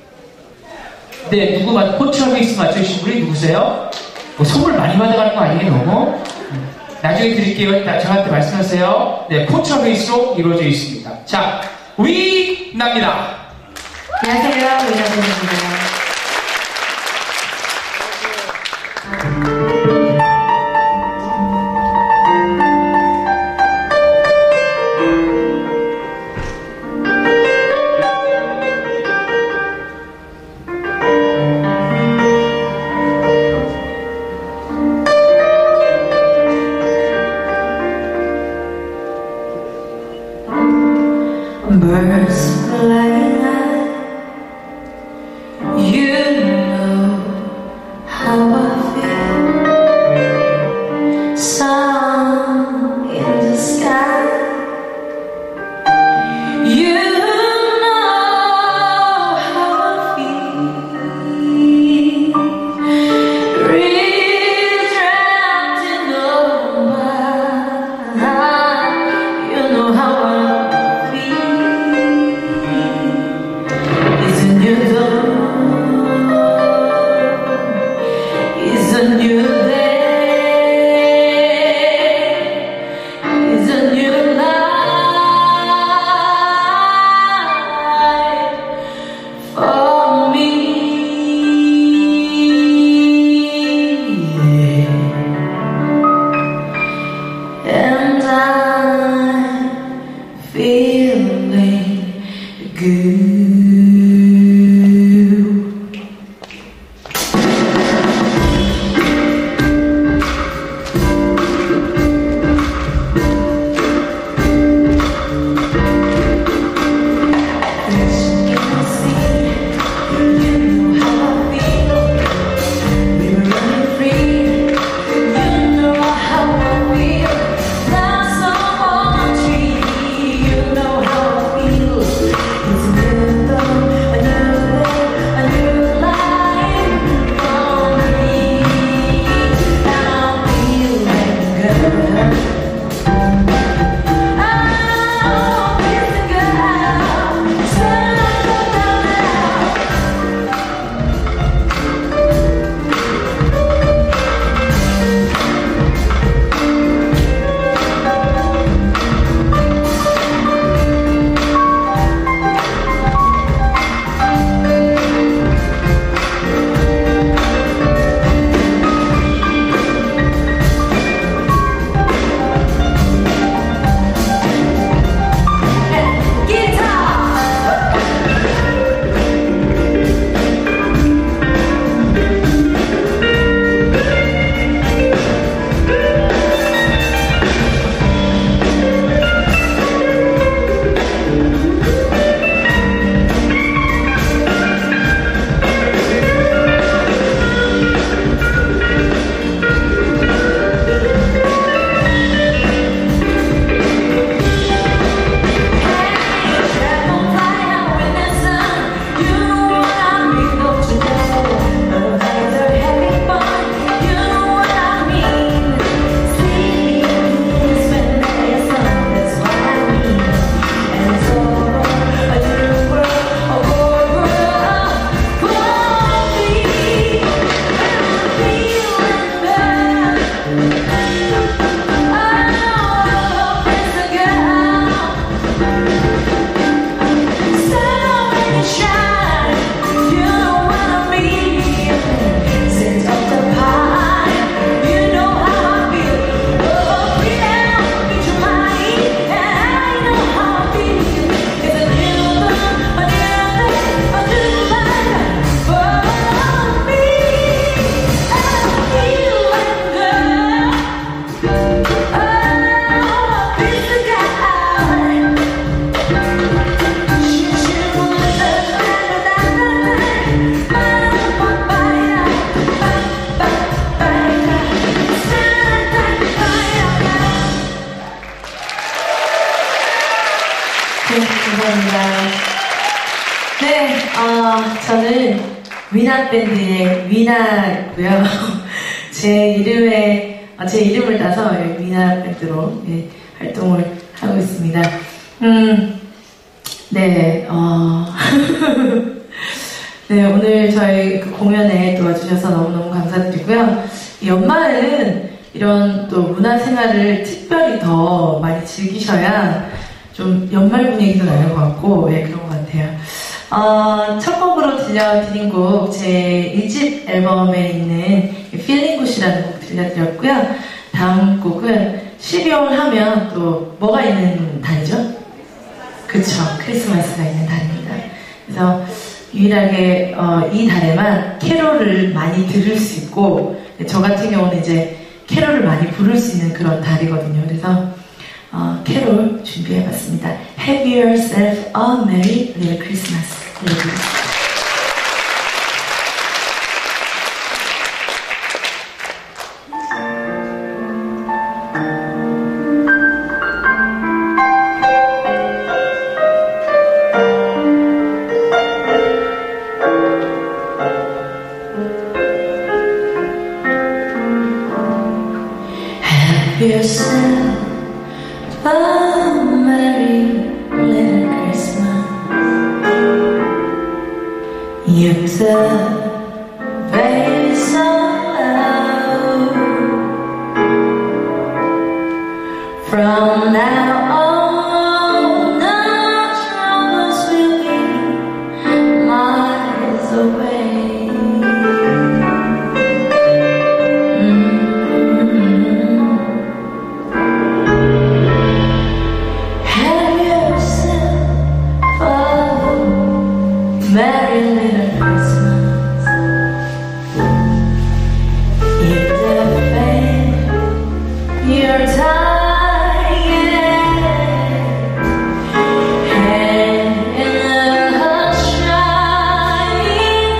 Speaker 1: 네, 콘트라베이스 맞춰주신 분이 누구세요? 뭐 선물 많이 받아가는 거 아니에요, 너무? 나중에 드릴게요. 저한테 말씀하세요. 네, 콘트라베이스로 이루어져 있습니다. 자, 위나입니다.
Speaker 3: 안녕하세요. 위나입니다.
Speaker 5: Birds flying high, you know how I feel. Sun in the sky, you know how I feel. Breeze wrapped in my heart, you know how I feel 감사합니다. 네, 저는 위나밴드의 위나고요. 제 이름을 따서 위나밴드로 활동을 하고 있습니다. 네, 네, 오늘 저희 그 공연에 또 와주셔서 너무너무 감사드리고요. 연말에는 이런 또 문화생활을 특별히 더 많이 즐기셔야 좀 연말 분위기도 나는 것 같고, 그런 것 같아요. 첫 곡으로 들려드린 곡, 제 1집 앨범에 있는 Feeling Good이라는 곡 들려드렸고요. 다음 곡은 12월 하면 또 뭐가 있는 달이죠? 그쵸, 크리스마스가 있는 달입니다. 그래서 유일하게 이 달에만 캐롤을 많이 들을 수 있고, 저 같은 경우는 이제 캐롤을 많이 부를 수 있는 그런 달이거든요. 그래서 캐롤 준비해봤습니다. Have yourself a merry little Christmas. Have yourself a merry little Christmas. You deserve it so well. From now on, the troubles will be miles away. Merry little Christmas. If the faith you're tired and in the shining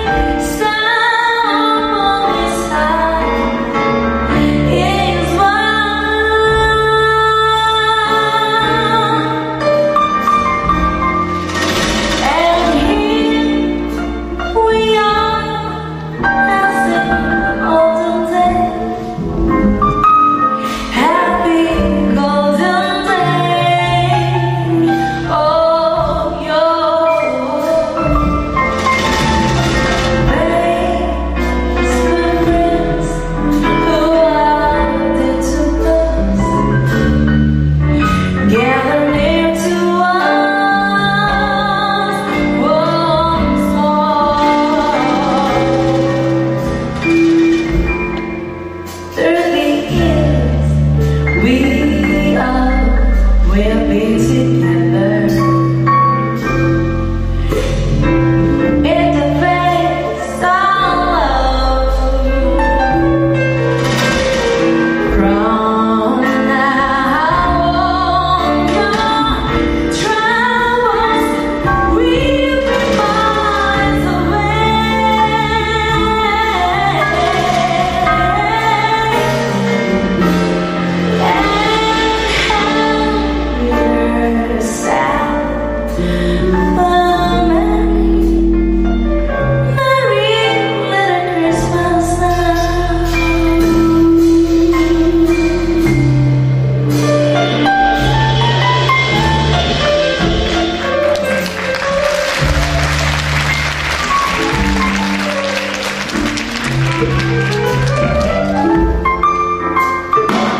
Speaker 5: sun on his side is one. And we are as in autumn day, happy golden day. Oh, your praise the prince who out into us, gather near to us once more. Through the years, we all will be together. In the face of love. From now on, your troubles will be miles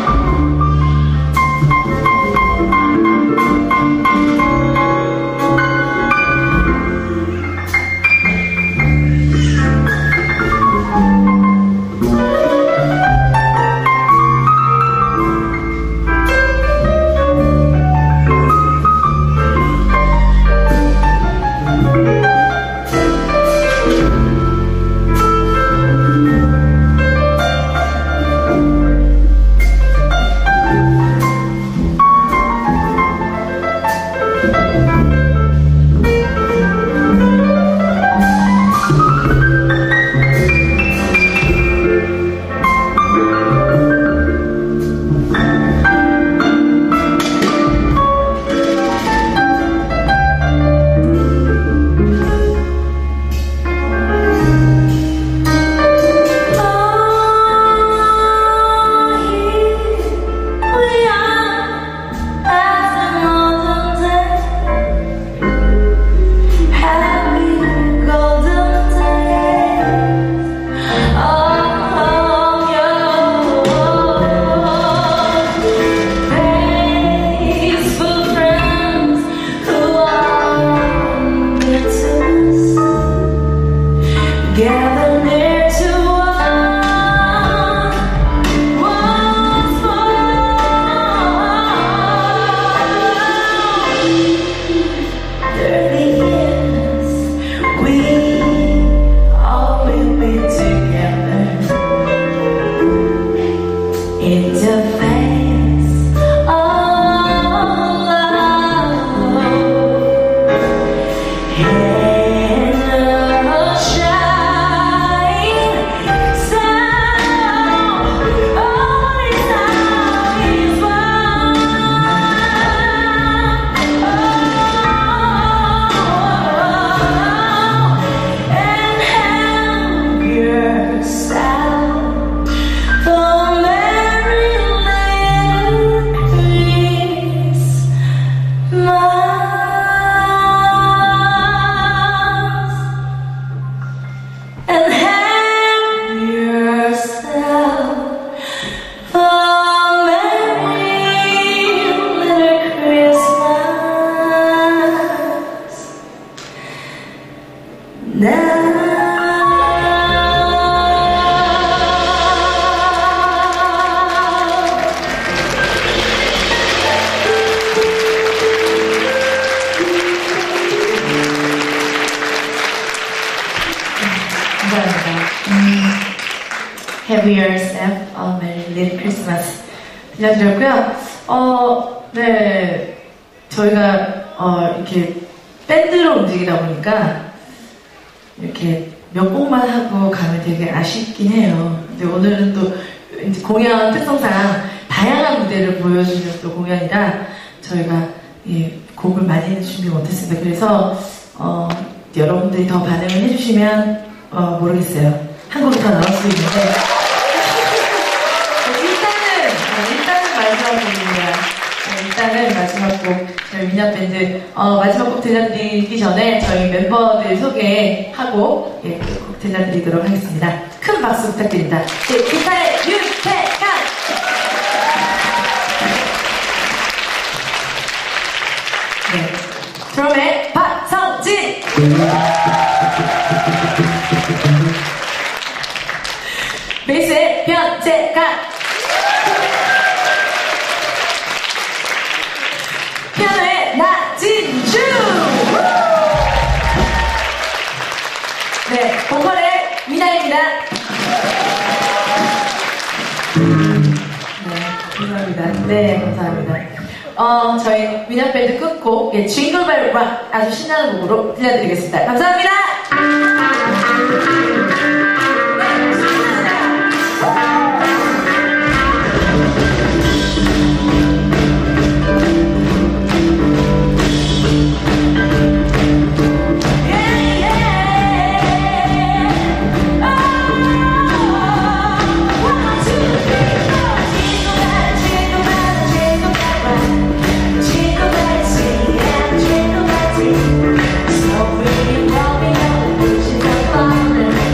Speaker 5: away. Have Yourself a Merry Little Christmas 들려드렸고요. 네, 저희가 이렇게 밴드로 움직이다 보니까 이렇게 몇 곡만 하고 가면 되게 아쉽긴 해요. 근데 오늘은 또 이제 공연 특성상 다양한 무대를 보여주는 또 공연이라 저희가 곡을 많이는 준비 못했습니다. 그래서 여러분들이 더 반응을 해주시면 모르겠어요. 한 곡이 더 나올 수 있는데 일단은 마지막 곡입니다. 일단은 마지막 곡 저희 미나밴드 마지막 곡 들려드리기 전에 저희 멤버들 소개하고 곡 들려드리도록 하겠습니다. 큰 박수 부탁드립니다. 네, 기타의 윤태강, 네, 드럼의 박성진, 베이스의 변재강, 피아노의 나진주, 네, 보컬의 미나입니다. 네, 감사합니다. 네, 감사합니다. 저희 미나밴드 끝곡 징글벨 락 아주 신나는 곡으로 들려드리겠습니다. 감사합니다.
Speaker 6: So we roll me up, pushing the button.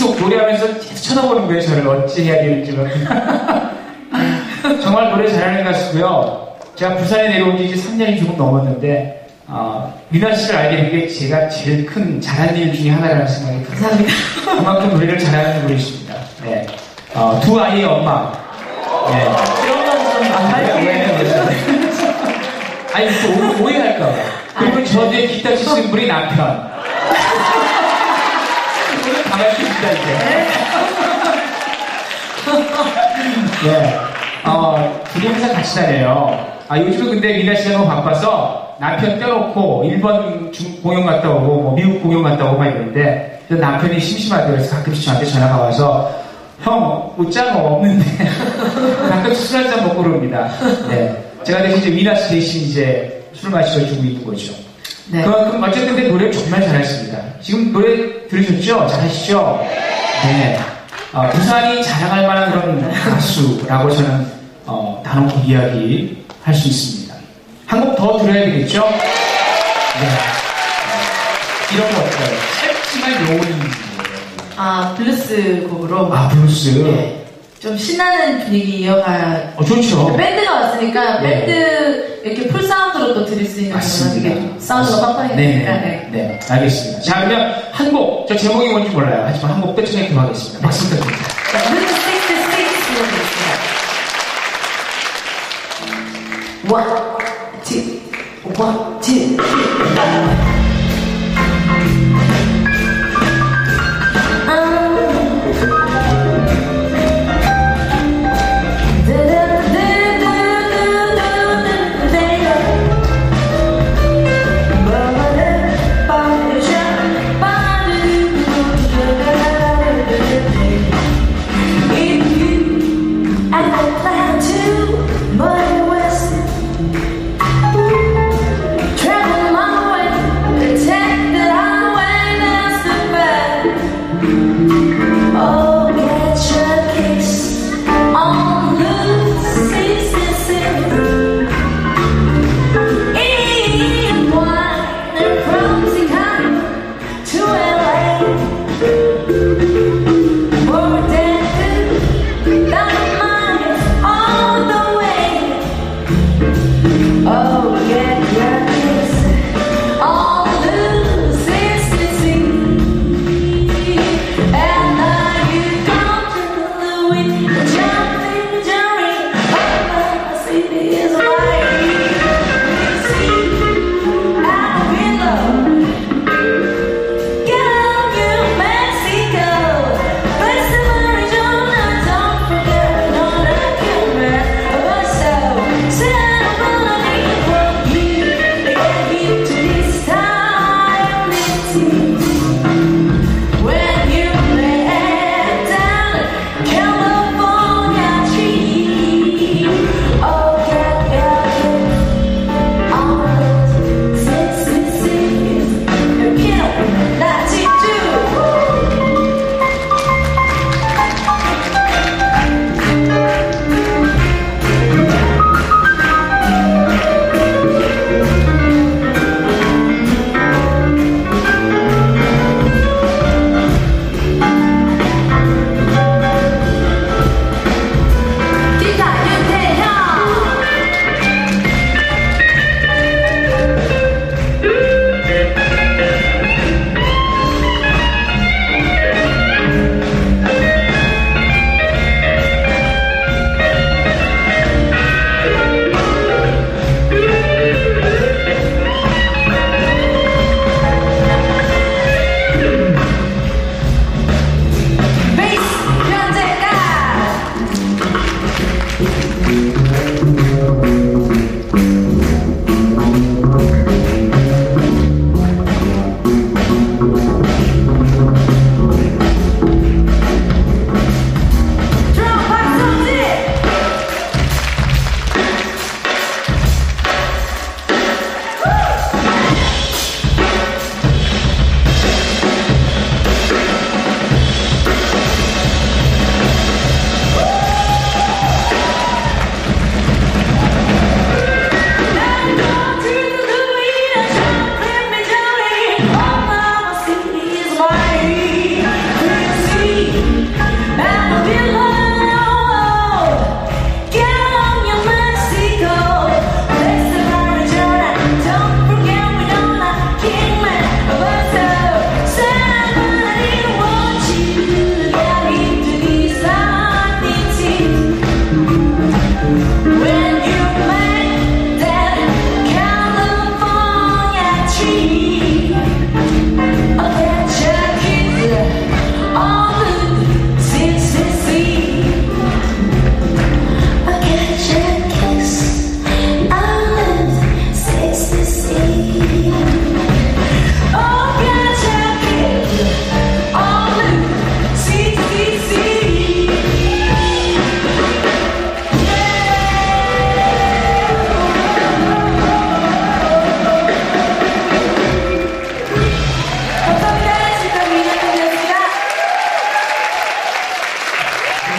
Speaker 1: 계속 노래하면서 계속 쳐다보는 거예요. 저를 어찌 해야 될지. 정말 노래 잘하는 가수고요. 제가 부산에 내려온 지 이제 3년이 조금 넘었는데 미나 씨를 알게 된 게 제가 제일 큰 잘한 일 중에 하나라는 생각이 들어요.
Speaker 5: 감사합니다.
Speaker 1: 그만큼 노래를 잘하는 분이십니다. 네. 두 아이의 엄마. 네.
Speaker 5: 이런 건좀 안 할게요.
Speaker 1: 아니, 또 오해할까봐. 그리고 저 뒤에 기타 치시는 분이 남편. 오늘 가만히 있다, 이제. 네. 둘이 항상 같이 다녀요. 요즘은 근데 미나 씨가 너무 바빠서 남편 떼놓고 일본 공연 갔다 오고, 뭐 미국 공연 갔다 오고 막 이러는데, 남편이 심심하대요. 그래서 가끔씩 저한테 전화가 와서, 형, 웃자가 없는데, 가끔씩 술 한잔 먹고 그럽니다. 네. 제가 대신 이제 미나 씨 대신 이제 술 마시고 주고 있는 거죠.
Speaker 5: 네.
Speaker 1: 그만큼 어쨌든 근데 노래를 정말 잘했습니다. 지금 노래 들으셨죠? 잘하시죠? 네. 부산이 자랑할 만한 그런 가수라고 저는 단언코 이야기할 수 있습니다. 한 곡 더 들어야 되겠죠? 네. 이런 거 어떨까요? 짧지만 요원입니다.
Speaker 5: 블루스 곡으로.
Speaker 1: 블루스.
Speaker 5: 네. 좀 신나는 분위기 이어가야.
Speaker 1: 좋죠.
Speaker 5: 밴드가 왔으니까
Speaker 1: 네.
Speaker 5: 밴드 이렇게 풀 사운드로 또 들을 수 있는 그런 되게 사운드가 빡빡해지니까.
Speaker 1: 네, 알겠습니다. 자, 그러면 한 곡, 저 제목이 뭔지 몰라요. 하지만 한 곡 떼쳐내기로 하겠습니다. 박수 부탁드립니다.
Speaker 5: 루트 66 불러드리겠습니다. 1, 2, 1, 2.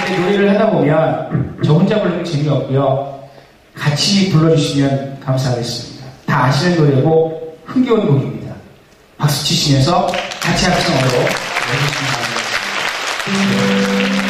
Speaker 1: 근데 노래를 하다 보면 저 혼자 부르면 재미없고요. 같이 불러주시면 감사하겠습니다. 다 아시는 노래고 흥겨운 곡입니다. 박수 치시면서 같이 합성으로 해주시면 감사하겠습니다.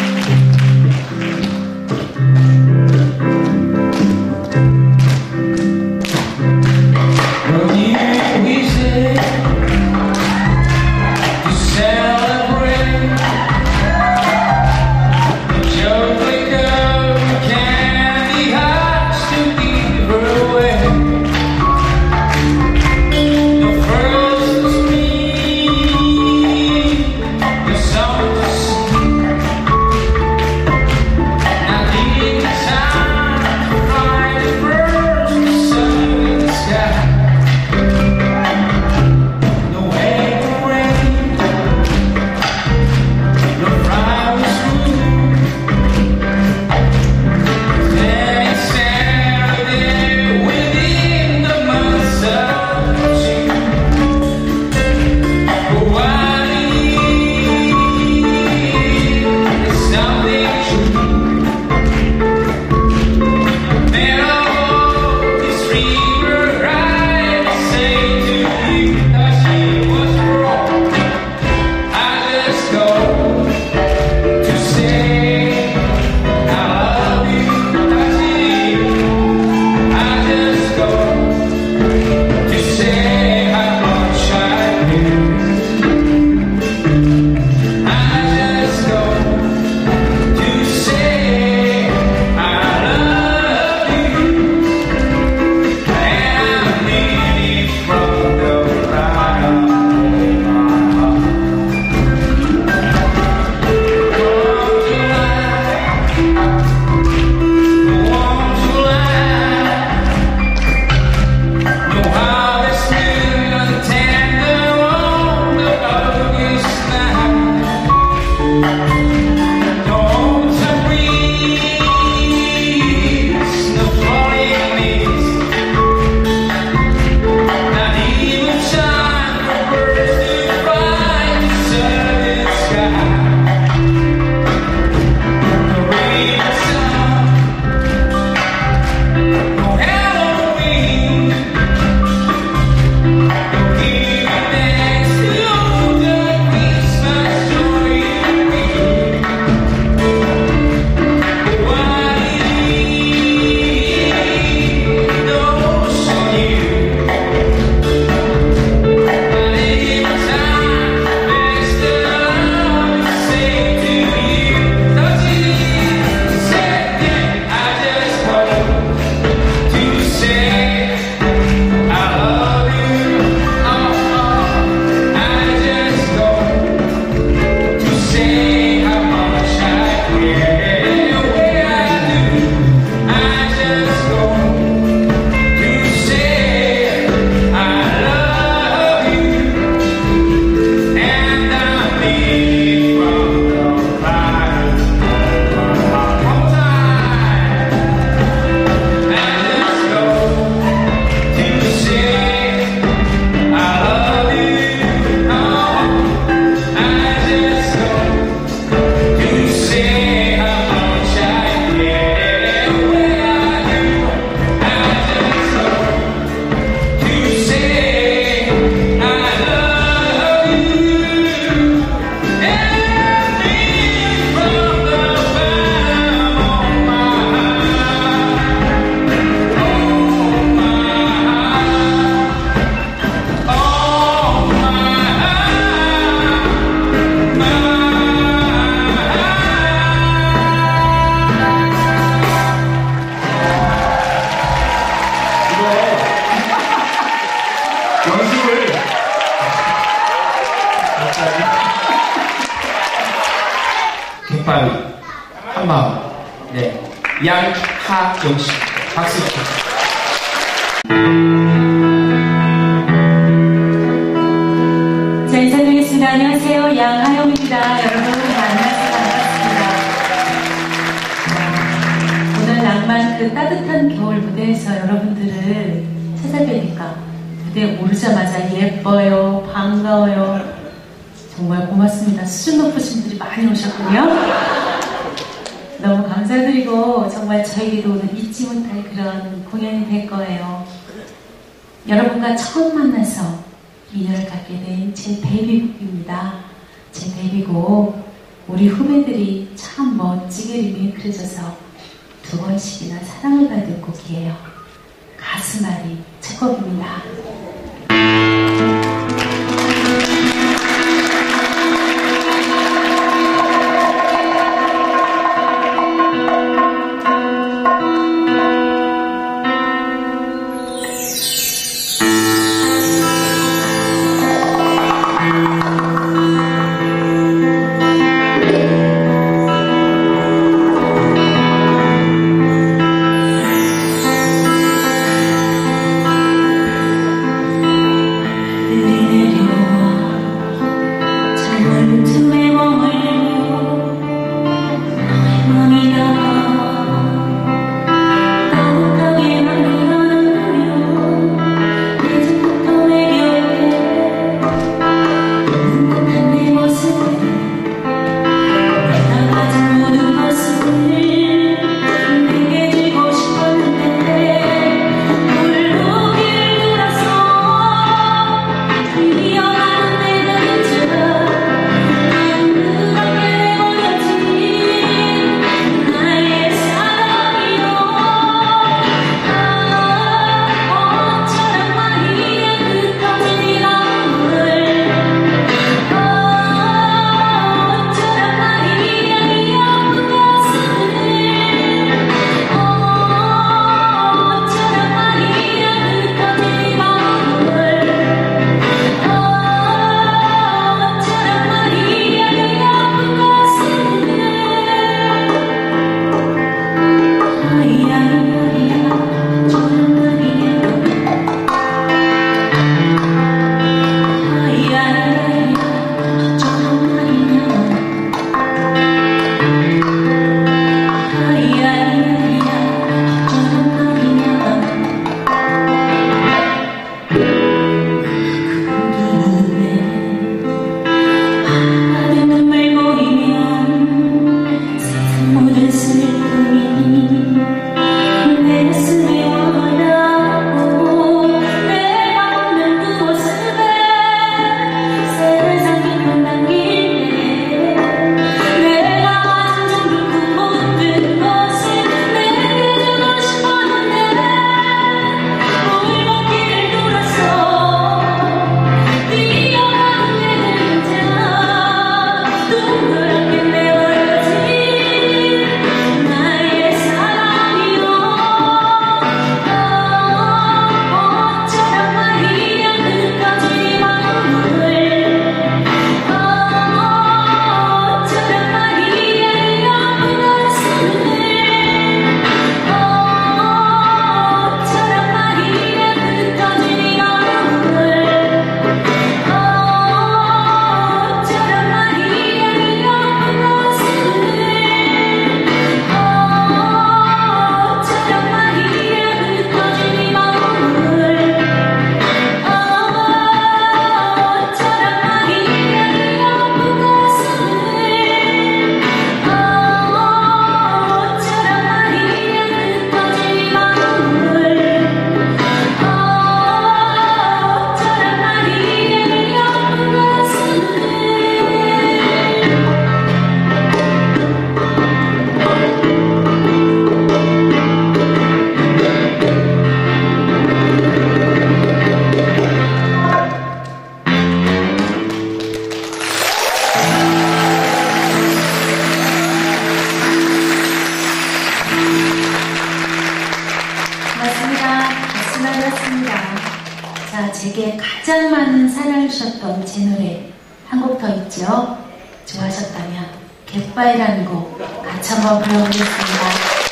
Speaker 1: 깃발 한마음. 네, 양하정 씨 박수 주세요.
Speaker 6: 자, 인사드리겠습니다. 안녕하세요. 양하영입니다. 여러분 만나서 반갑습니다. 오늘 낭만 그 따뜻한 겨울 무대에서 여러분들을 찾아뵈니까 무대에 오르자마자 예뻐요, 반가워요. 정말 고맙습니다. 수준 높으신 분들이 많이 오셨군요. 너무 감사드리고 정말 저에게도 오늘 잊지 못할 그런 공연이 될 거예요. 여러분과 처음 만나서 인연을 갖게 된 제 데뷔곡입니다. 제 데뷔곡 우리 후배들이 참 멋지게 리메이크해줘서 2번씩이나 사랑을 받은 곡이에요. 가슴앓이 첫 곡입니다. 제게 가장 많은 사랑을 주셨던 제 노래 한 곡 더 있죠? 좋아하셨다면 갯바위라는 곡 같이 한번 불러보겠습니다.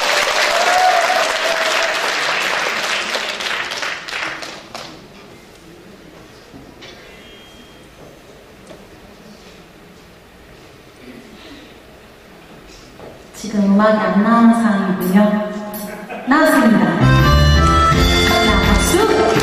Speaker 6: 지금 음악이 안 나오는 상황이군요. 나왔습니다. 자, 박수!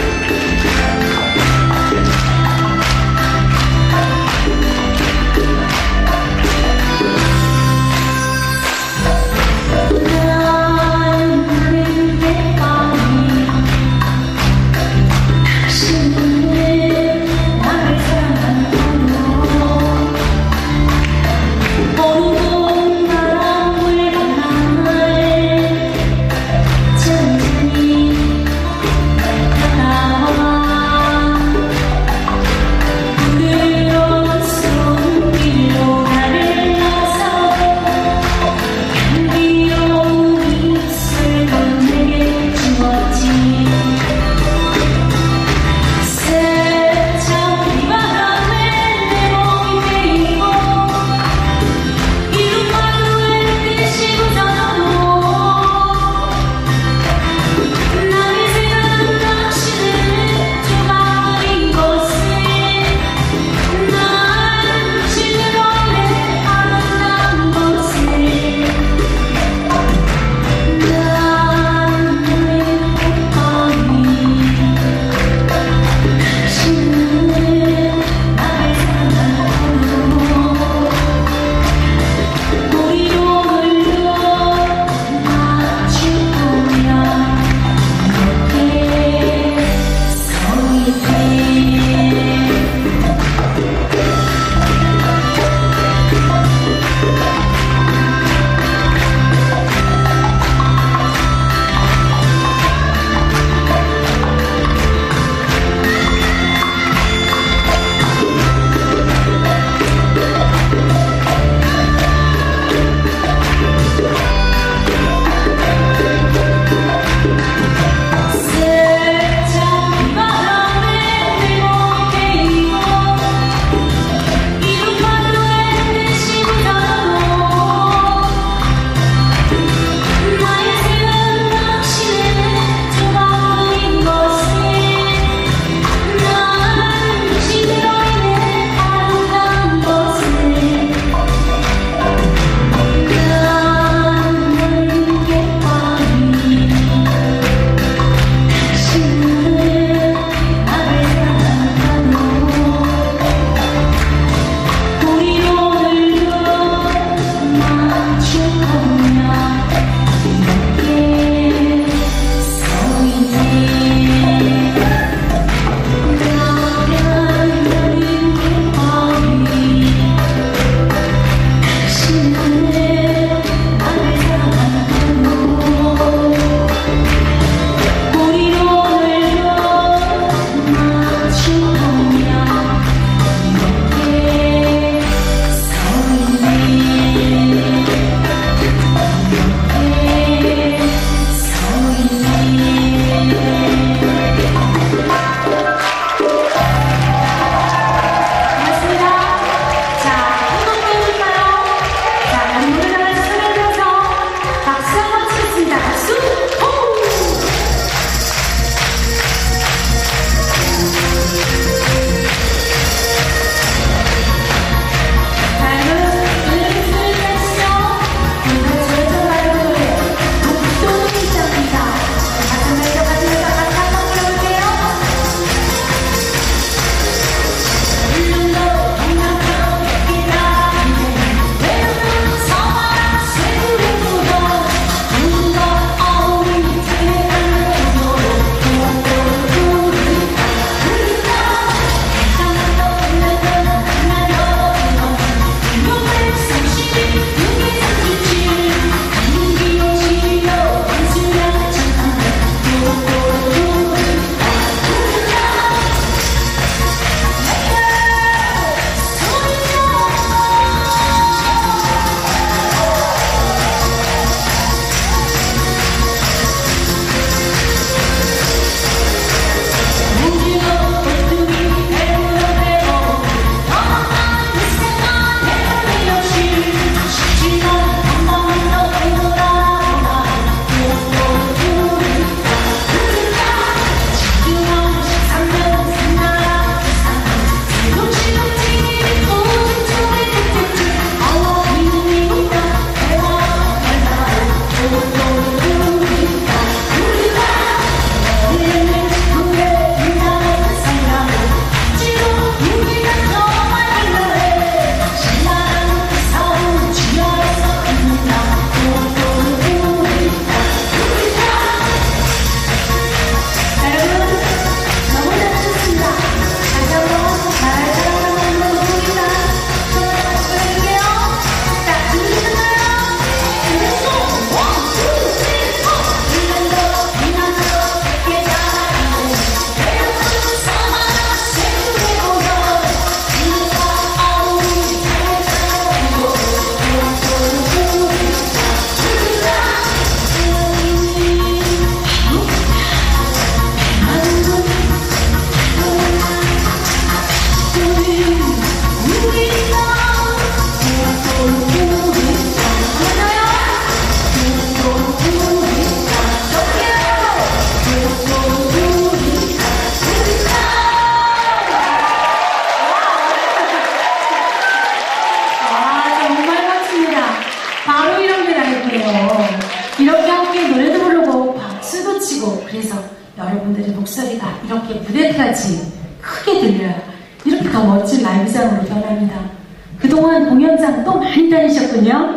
Speaker 6: 그래서 여러분들의 목소리가 이렇게 무대까지 크게 들려요. 이렇게 더 멋진 라이브장으로 변합니다. 그동안 공연장 또 많이 다니셨군요.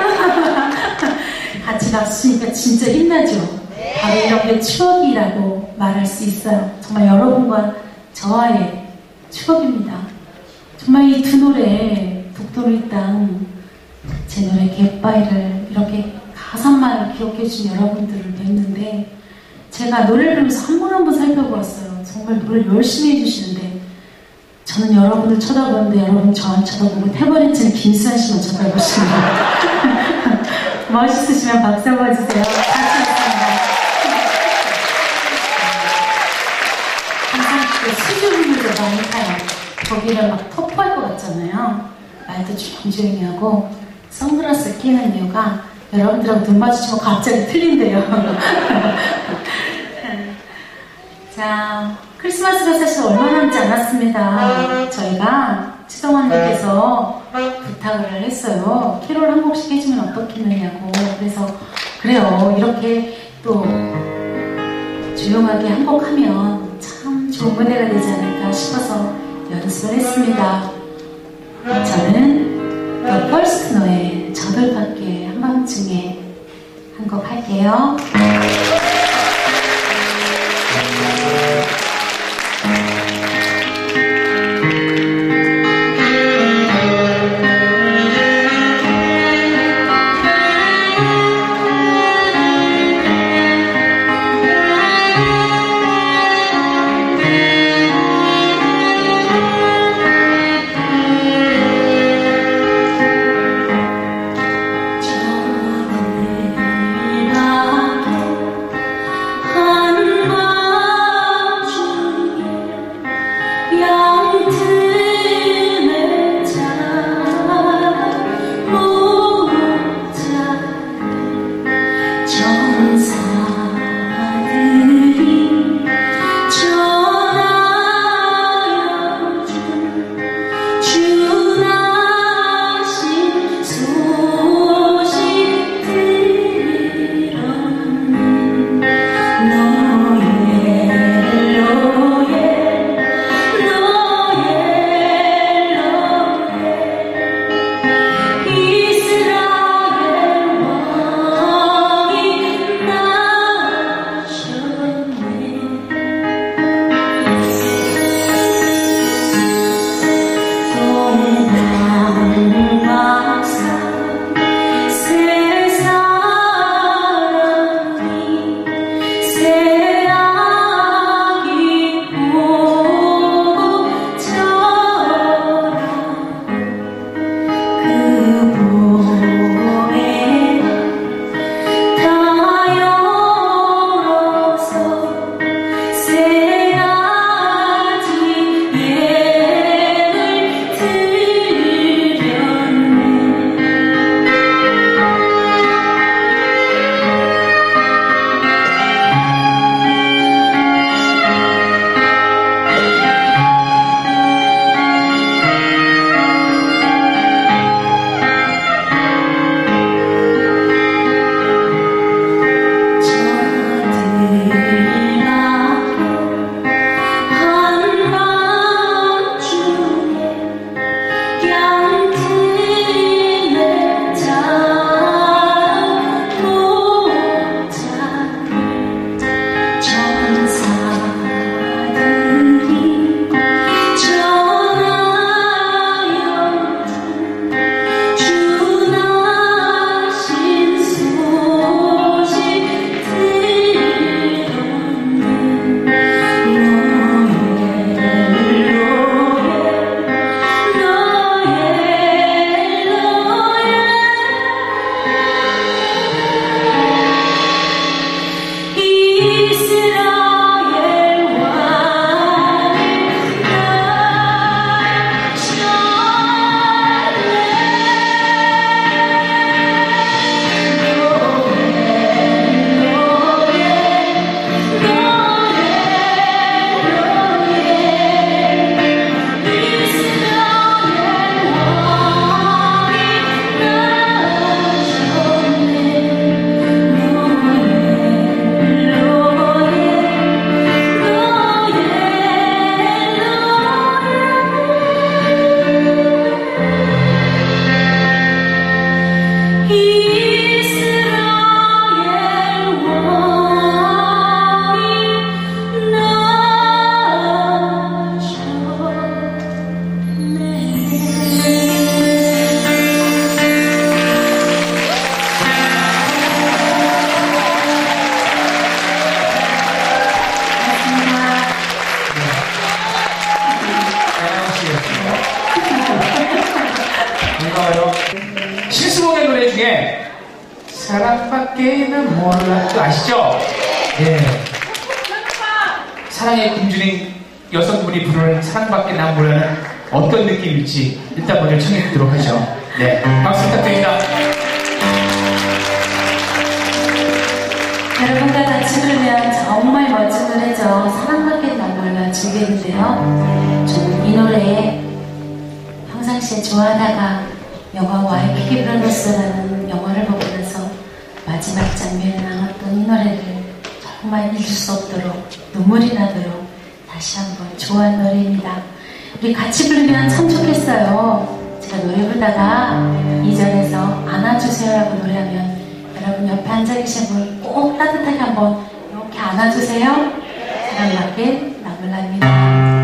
Speaker 6: 같이 맞추니까 진짜 힘나죠. 바로 이렇게 추억이라고 말할 수 있어요. 정말 여러분과 저와의 추억입니다. 정말 이 두 노래, 독도의 땅, 제 노래 갯바위를 이렇게 가사만을 기억해준 여러분들을 뵙는데, 제가 노래를 부르면서 한 번 한 번 살펴보았어요. 정말 노래를 열심히 해주시는데, 저는 여러분들 쳐다보는데 여러분 저만 쳐다보고 태버린치는 김수환 씨만 쳐다보시네요. 멋있으시면 박수 한번 주세요. 같이 했습니다. 항상 수줍음을 많이 타요. 거기를 막 터프할 것 같잖아요. 말도 조용히 하고 선글라스를 끼는 이유가 여러분들하고 눈 마주치면 갑자기 틀린대요. 자, 크리스마스가 사실 얼마 남지 않았습니다. 저희가 치성원님께서 부탁을 했어요. 캐롤 한 곡씩 해주면 어떻겠느냐고. 그래서 그래요. 이렇게 또 조용하게 한 곡 하면 참 좋은 무대가 되지 않을까 싶어서 연습을 했습니다. 저는 The First No의 저들밖에 한밤중에 한 곡 할게요.
Speaker 1: 사랑밖에는 몰라. 아시죠? 예. 사랑의 kum주인 여성분이 부르는 사랑밖에 난 몰라는 어떤 느낌일지 일단 먼저 청해 듣도록 하죠. 네, 박수 부탁드립니다.
Speaker 6: 여러분과 같이 부르면 정말 멋진 노래죠. 사랑밖에 난 몰라 즐기는데요. 저는 이 노래 평상시에 좋아하다가 영화 와이키키 브라더스라는 영화를 보고 나서 마지막 장면에 나왔던 이 노래를 정말 잊을 수 없도록 눈물이 나도록 다시 한번 좋아하는 노래입니다. 우리 같이 부르면 참 좋겠어요. 제가 노래 부르다가 2절에서 안아주세요라고 노래하면 여러분 옆에 앉아 계신 분 꼭 따뜻하게 한번 이렇게 안아주세요. 사랑밖에 난 몰라입니다.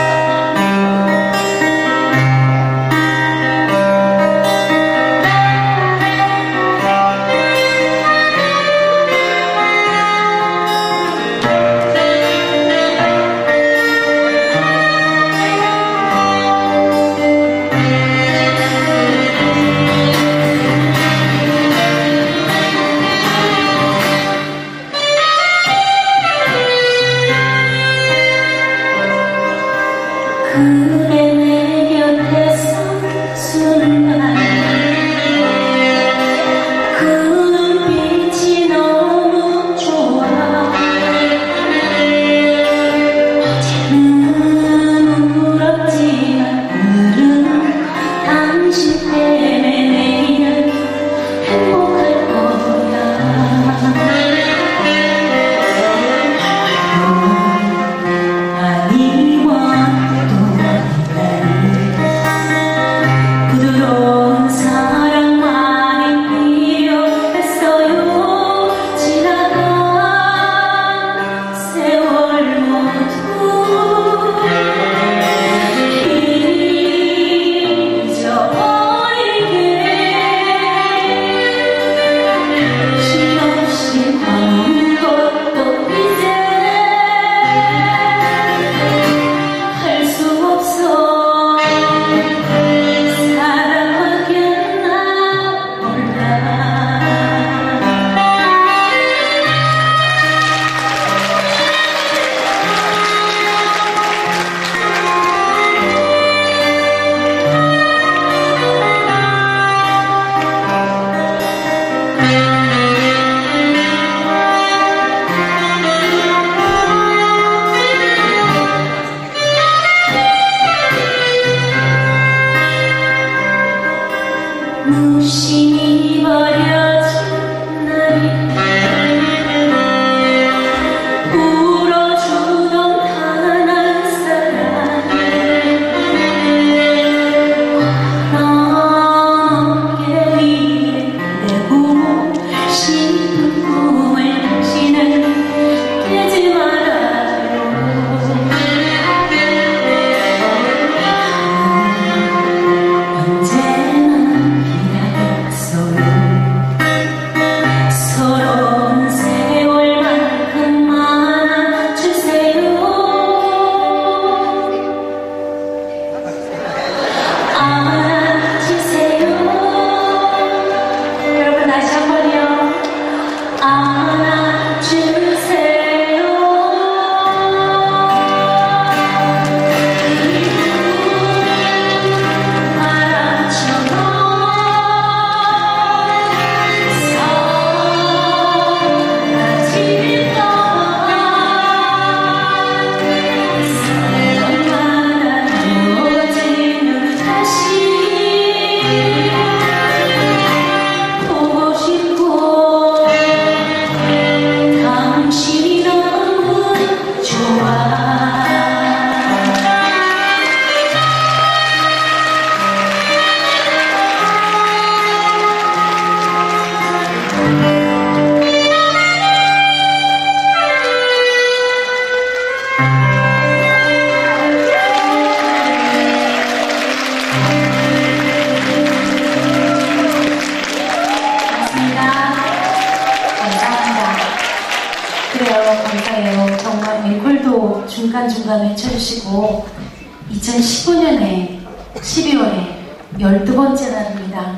Speaker 6: 중간중간에 쳐주시고 2015년에 12월에 12번째 날입니다.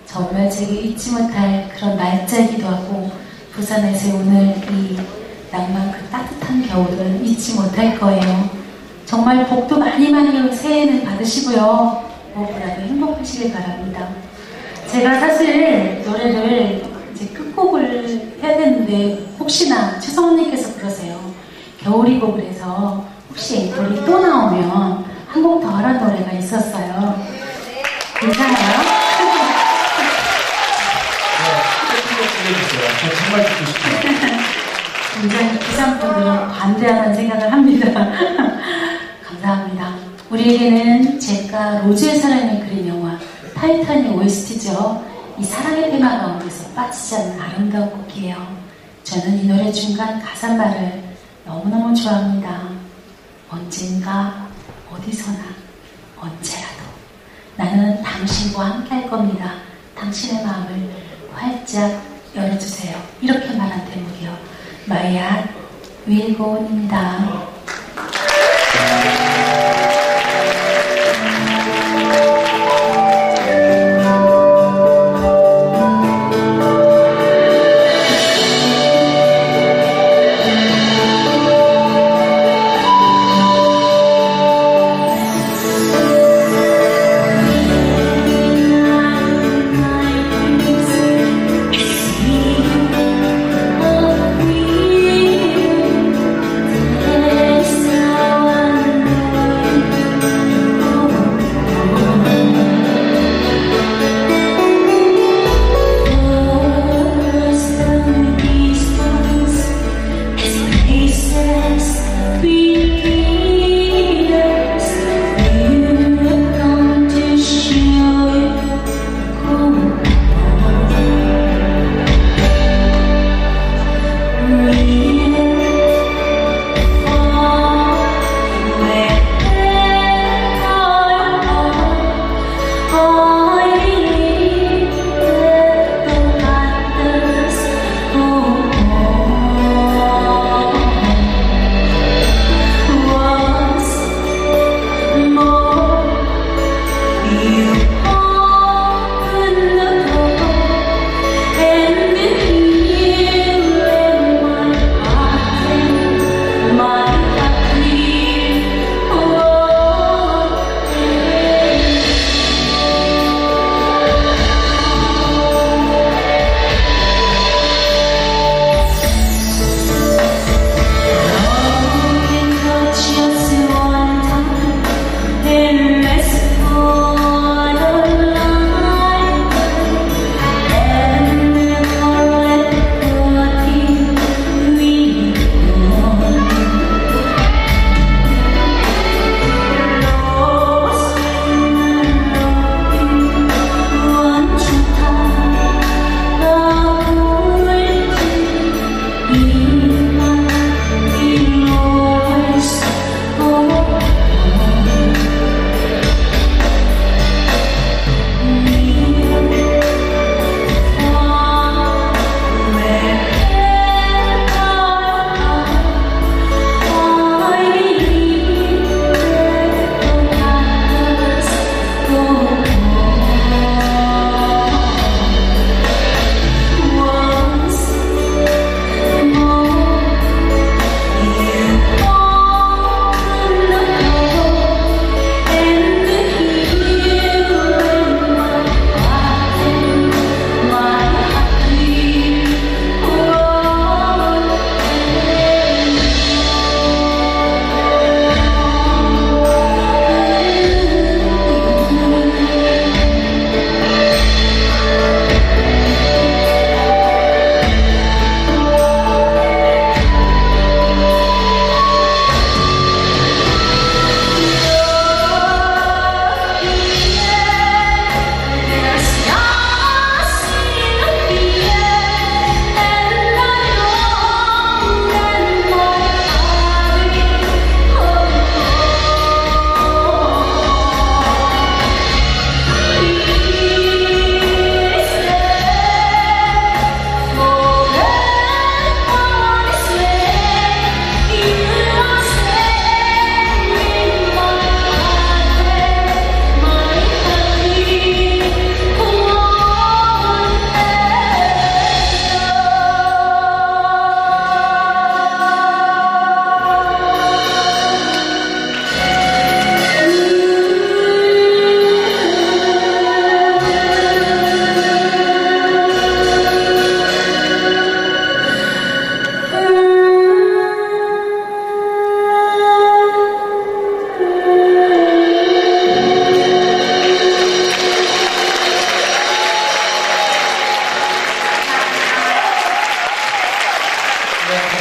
Speaker 6: 정말 제게 잊지 못할 그런 날짜이기도 하고 부산에서 오늘 이 낭만 그 따뜻한 겨울을 잊지 못할 거예요. 정말 복도 많이 새해에는 받으시고요. 무엇보다도 행복하시길 바랍니다. 제가 사실 노래를 이제 끝곡을 해야 되는데 혹시나 최성원님께서 그러세요. 겨울이고 그래서 혹시 앵콜이 또 나오면 한 곡 더 하라는 노래가 있었어요. 괜찮아요?
Speaker 1: 네, 정말 듣고 싶어요.
Speaker 6: 굉장히 기상분들은 반대하는 생각을 합니다. 감사합니다. 우리에게는 제가 로즈의 사랑을 그린 영화 타이타닉 OST죠. 이 사랑의 테마 가운데서 빠지지 않는 아름다운 곡이에요. 저는 이 노래 중간 가사말을 너무너무 좋아합니다. 언젠가 어디서나 언제라도 나는 당신과 함께 할 겁니다. 당신의 마음을 활짝 열어주세요. 이렇게 말한 대목이요. My heart will go on입니다.
Speaker 7: Yeah.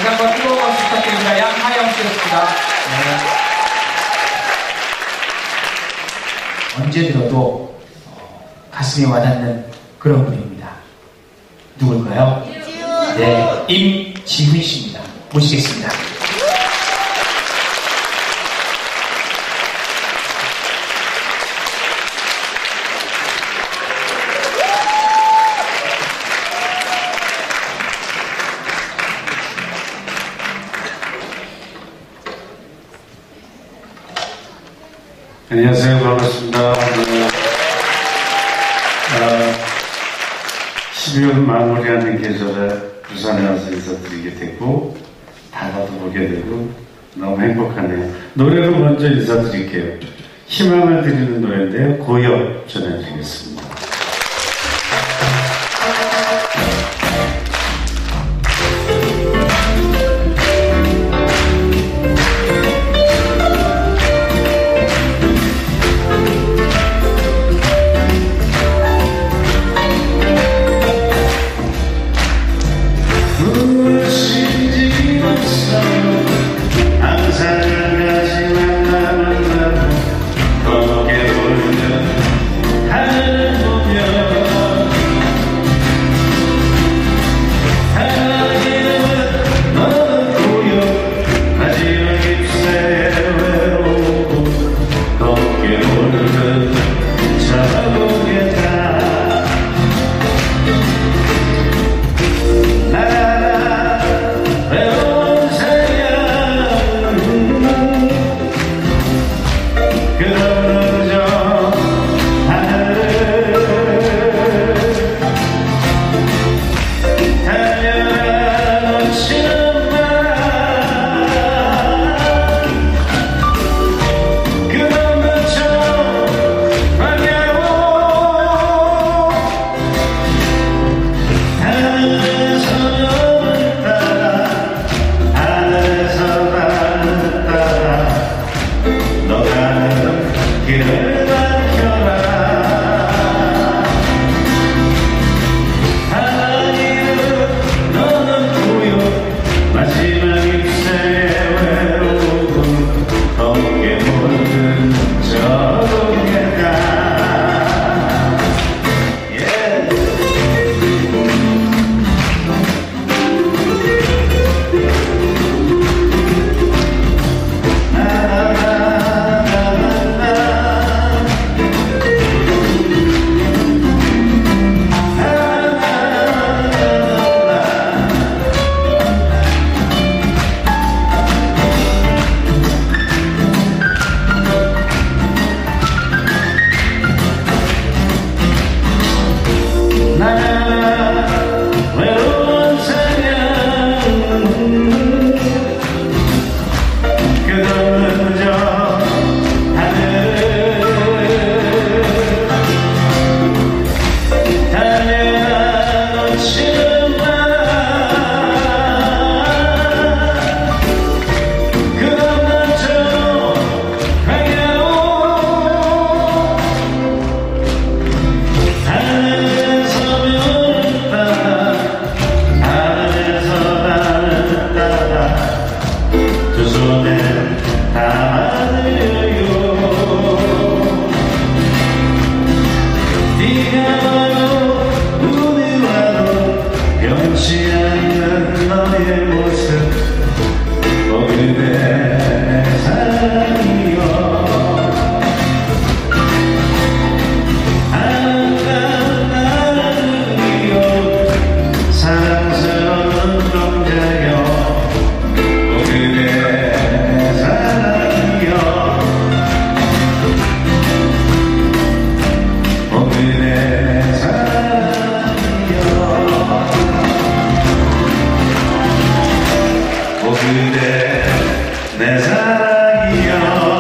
Speaker 1: 다시 한번 뜨거운 박수 부탁드립니다. 양하영 씨였습니다. 네. 언제 들어도 가슴에 와닿는 그런 분입니다. 누굴까요? 네, 임지훈 씨입니다. 모시겠습니다.
Speaker 7: 안녕하세요. 반갑습니다. 12월 마무리하는 계절에 부산에 와서 인사드리게 되고 바다도 보게 되고 너무 행복하네요. 노래로 먼저 인사드릴게요. 희망을 드리는 노래인데요. 고역 전해드리겠습니다.
Speaker 8: 내 사랑이여.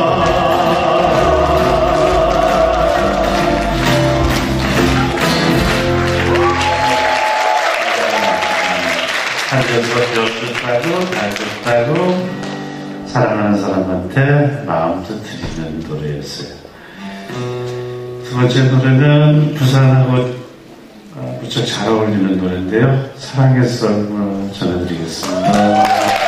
Speaker 8: 앉아서 좋다고 날 좋다고 사랑하는 사람한테 마음도 드리는 노래였어요. 두 번째 노래는 부산하고 무척 잘 어울리는 노래인데요. 사랑의 썰을 전해드리겠습니다.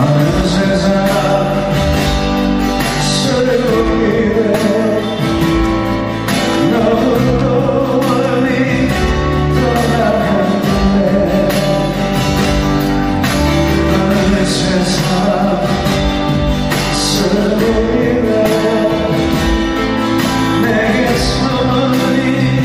Speaker 8: 어느새 새로이네 너무 또 멀리 떠나갔네 어느새 새로이네 내게서 멀리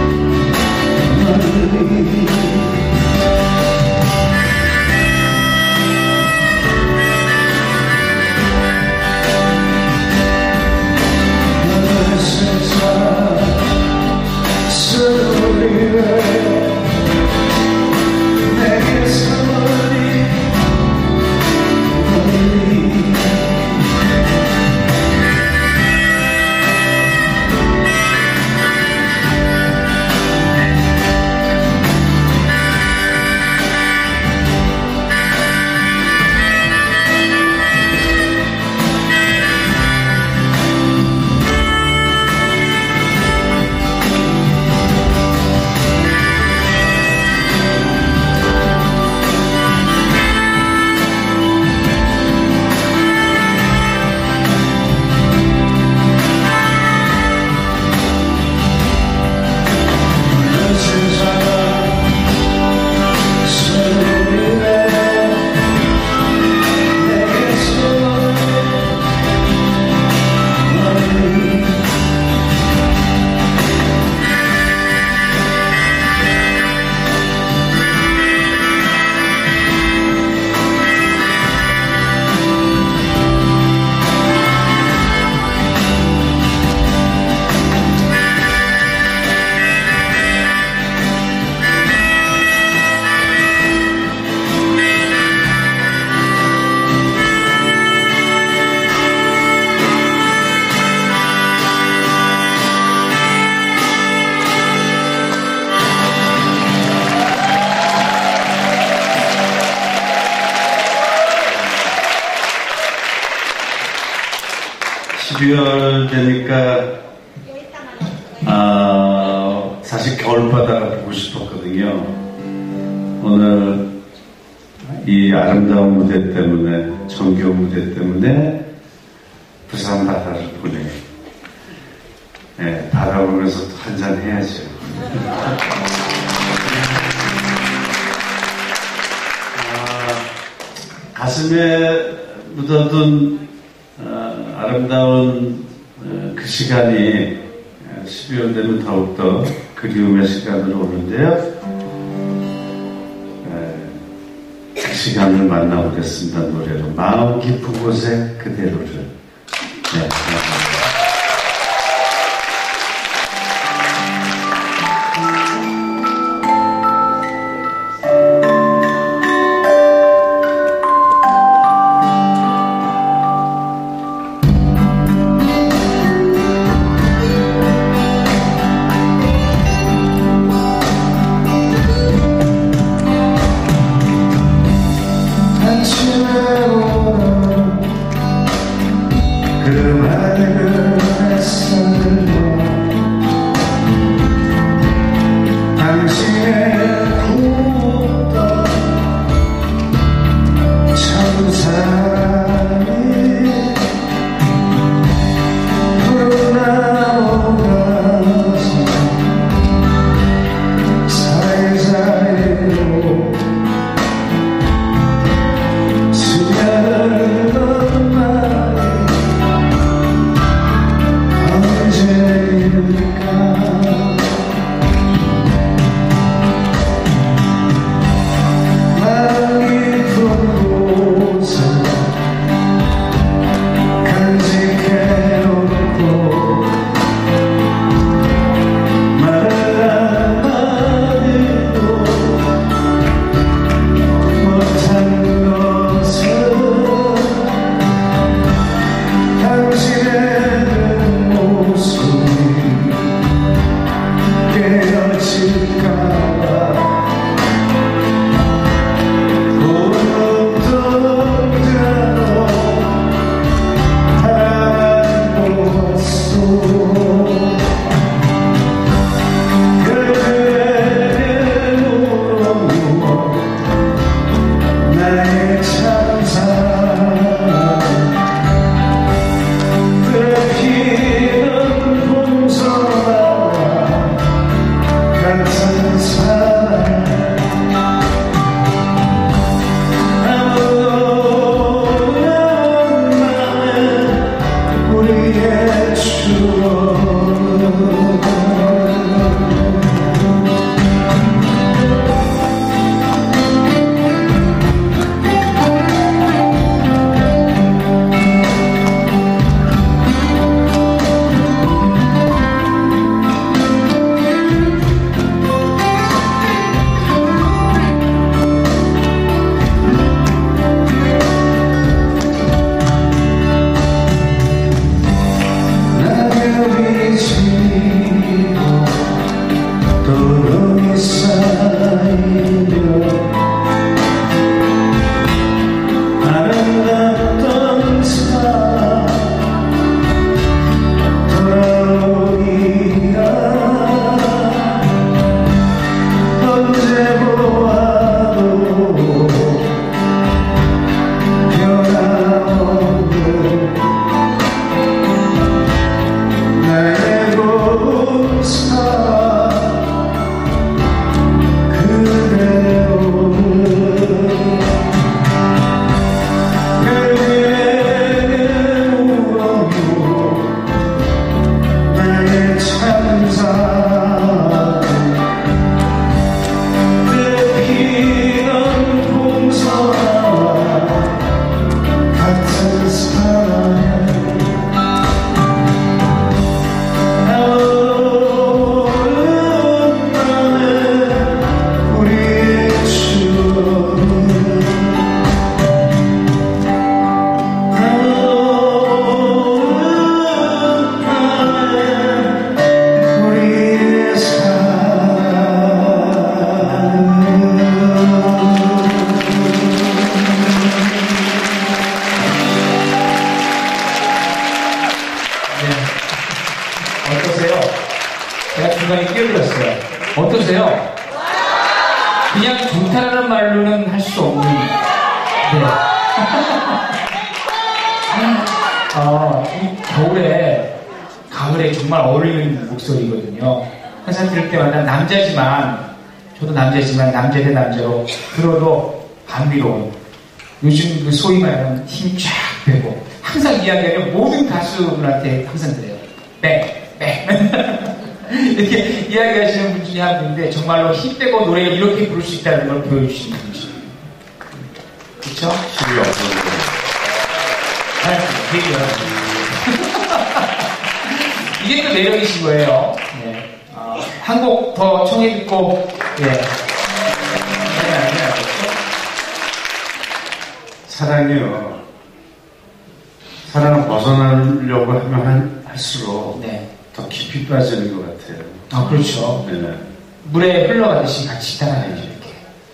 Speaker 8: 되니까 사실 겨울바다가 보고 싶었거든요. 오늘 이 아름다운 무대 때문에, 정겨운 무대 때문에 부산 바다를 보내요. 네, 바라보면서 또 한잔 해야죠. 가슴에 묻어둔 아름다운 그 시간이 12월 되면 더욱더 그리움의 시간으로 오는데요. 그 시간을 만나보겠습니다. 노래로 마음 깊은 곳에 그대로를. 네, 그 말을
Speaker 1: 이 겨울에, 가을에 정말 어울리는 목소리거든요. 항상 들을 때마다 남자지만, 저도 남자지만 남자 대 남자로 들어도 감미로운, 요즘 그 소위 말하는 힘 쫙 빼고, 항상 이야기하면 모든 가수들한테 항상 그래요. 이렇게 이야기하시는 분 중에 한 분인데, 정말로 힘 빼고 노래를 이렇게 부를 수 있다는 걸 보여주시는 분이죠. 그쵸?
Speaker 8: 힘이 없어서.
Speaker 1: 이게 또 매력이신 거예요. 네. 한 곡 더 청해 듣고, 예.
Speaker 8: 사랑이요. 사랑을 벗어나려고 하면 할수록
Speaker 1: 네.
Speaker 8: 더 깊이 빠지는 것 같아요.
Speaker 1: 그렇죠.
Speaker 8: 네.
Speaker 1: 물에 흘러가듯이 같이 따라가야죠, 이렇게.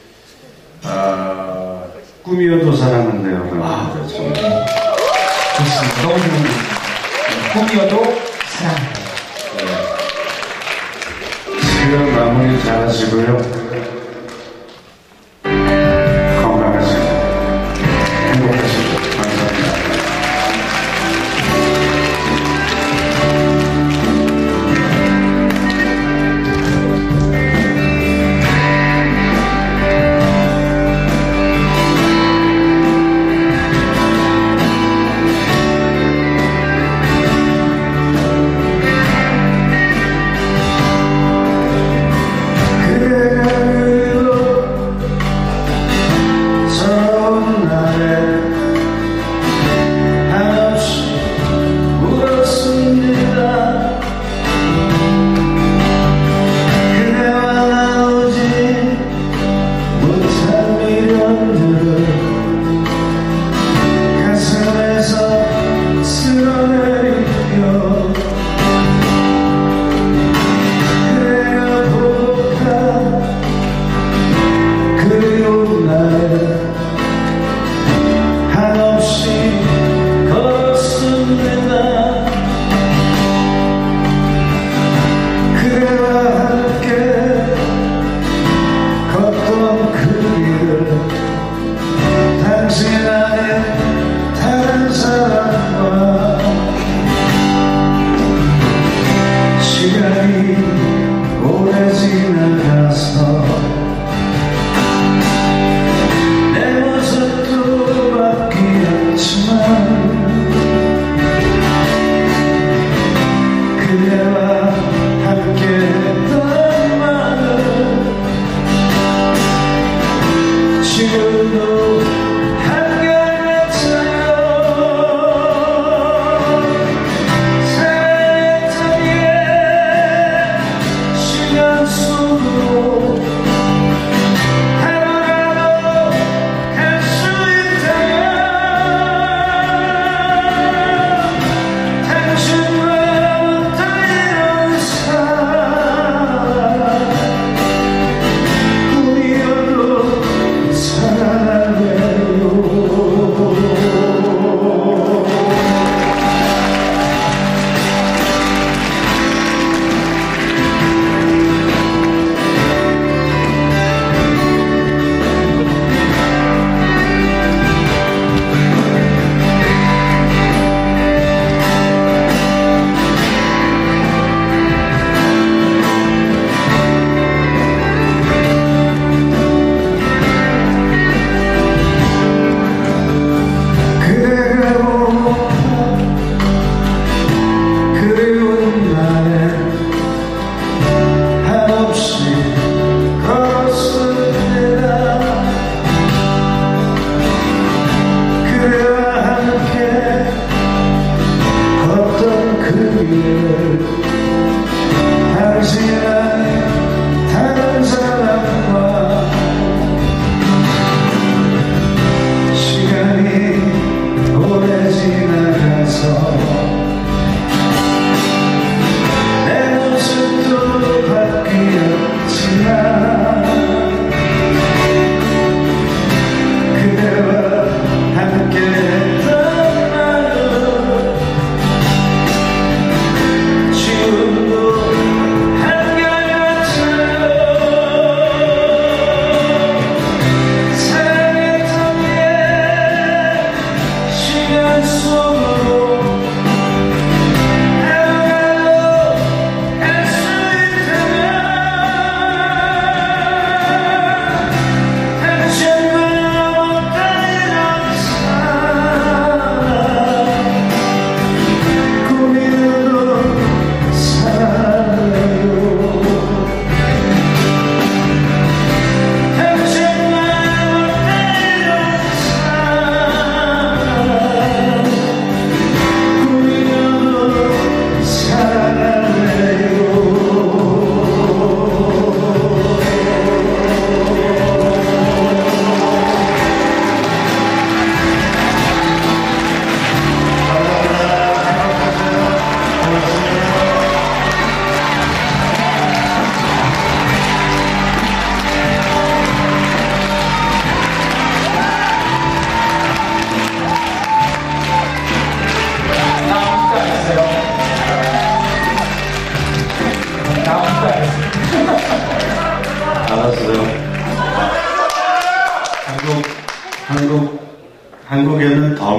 Speaker 8: 꿈이어도 사랑한대요.
Speaker 1: 좋습니다. 너무 좋은 곡입니다. 꿈이어도 사랑한대요.
Speaker 8: 지금 마무리 잘 하시고요. 건강하시고 행복하시고 감사합니다.
Speaker 2: 그대가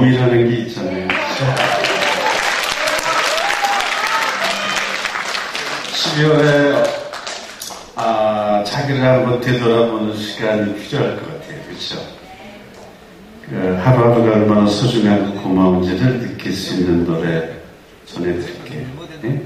Speaker 7: 봄이라는 게 있잖아요. 12월에 자기를 한번 되돌아보는 시간이 필요할 것 같아요. 그렇죠? 하루하루가 얼마나 소중하고 고마운지를 느낄 수 있는 노래 전해드릴게요. 네?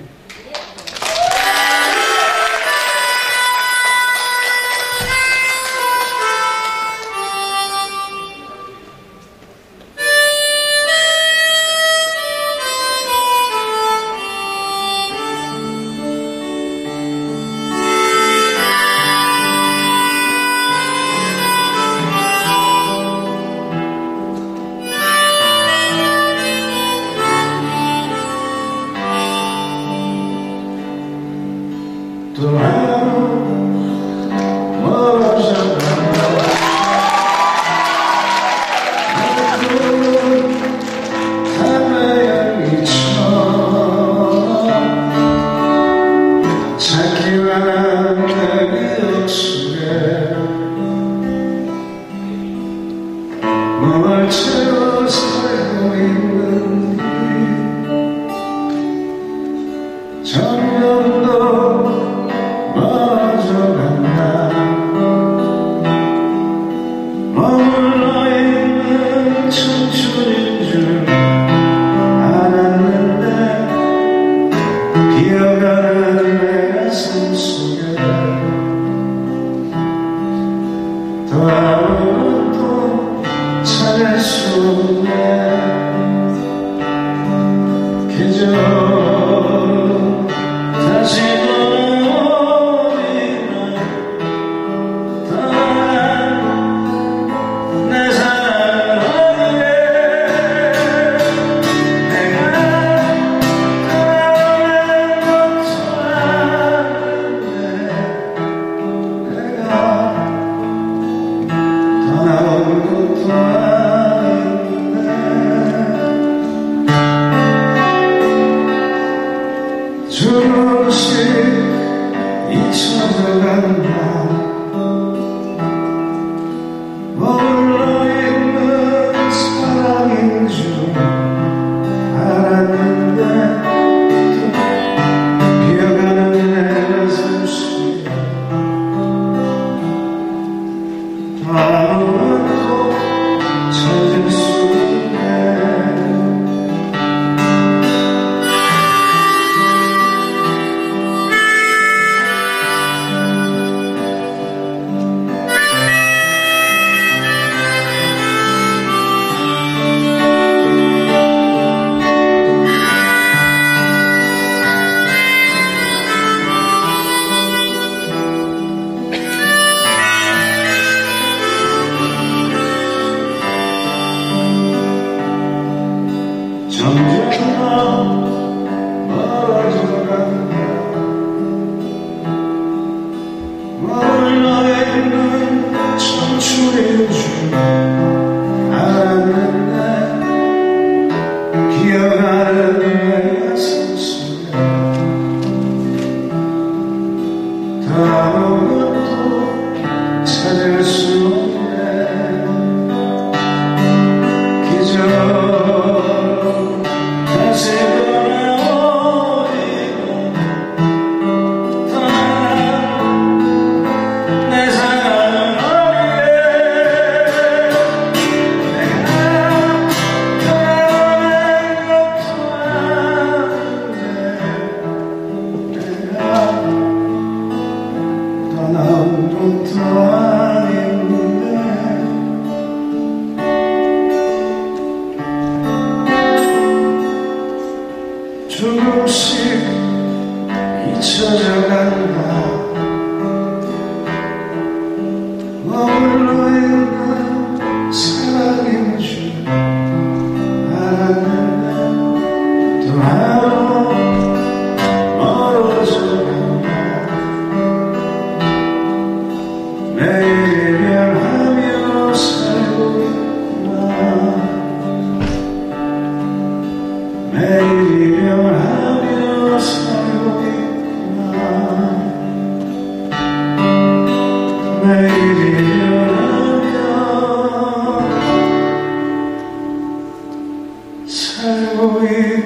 Speaker 8: 살고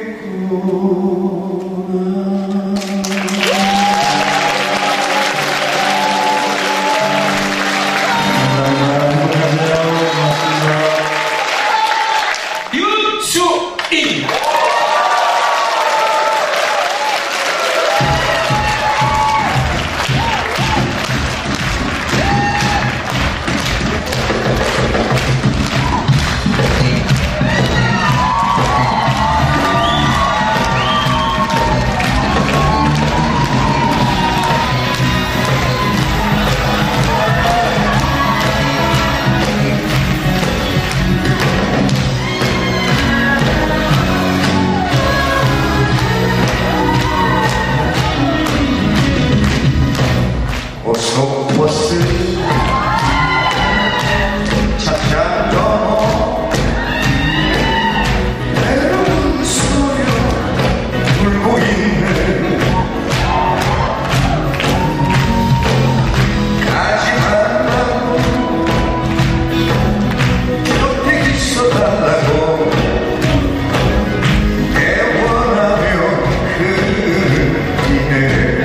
Speaker 8: 있구나.
Speaker 1: 윤수입니다.
Speaker 8: 고속버스 차차 떠 외로운 소녀 울고 있네. 가지 말라고 곁에 있어달라고 애원하며 그리네.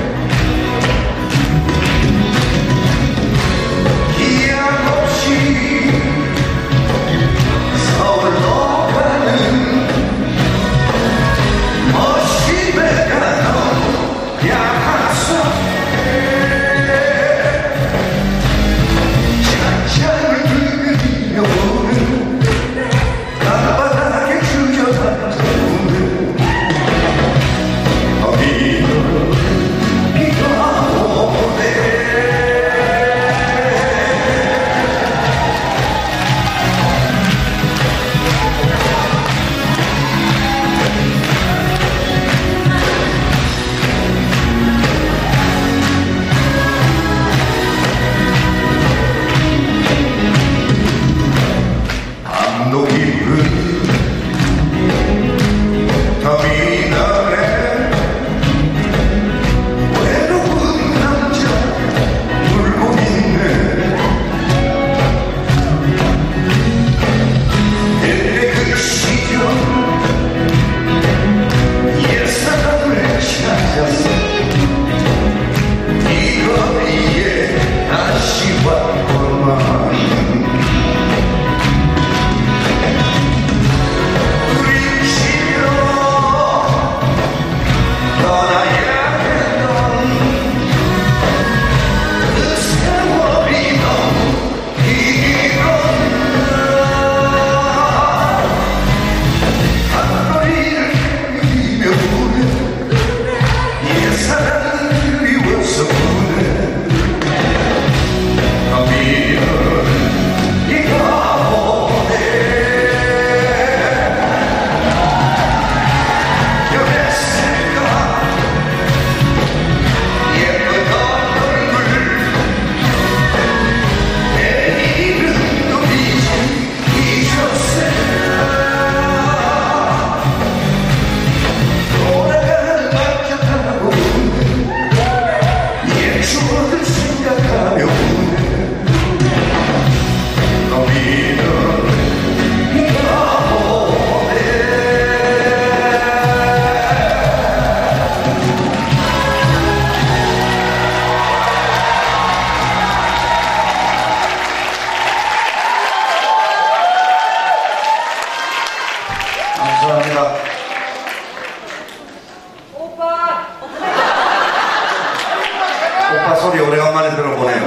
Speaker 8: 오빠 소리 오래간만에 들어보네요.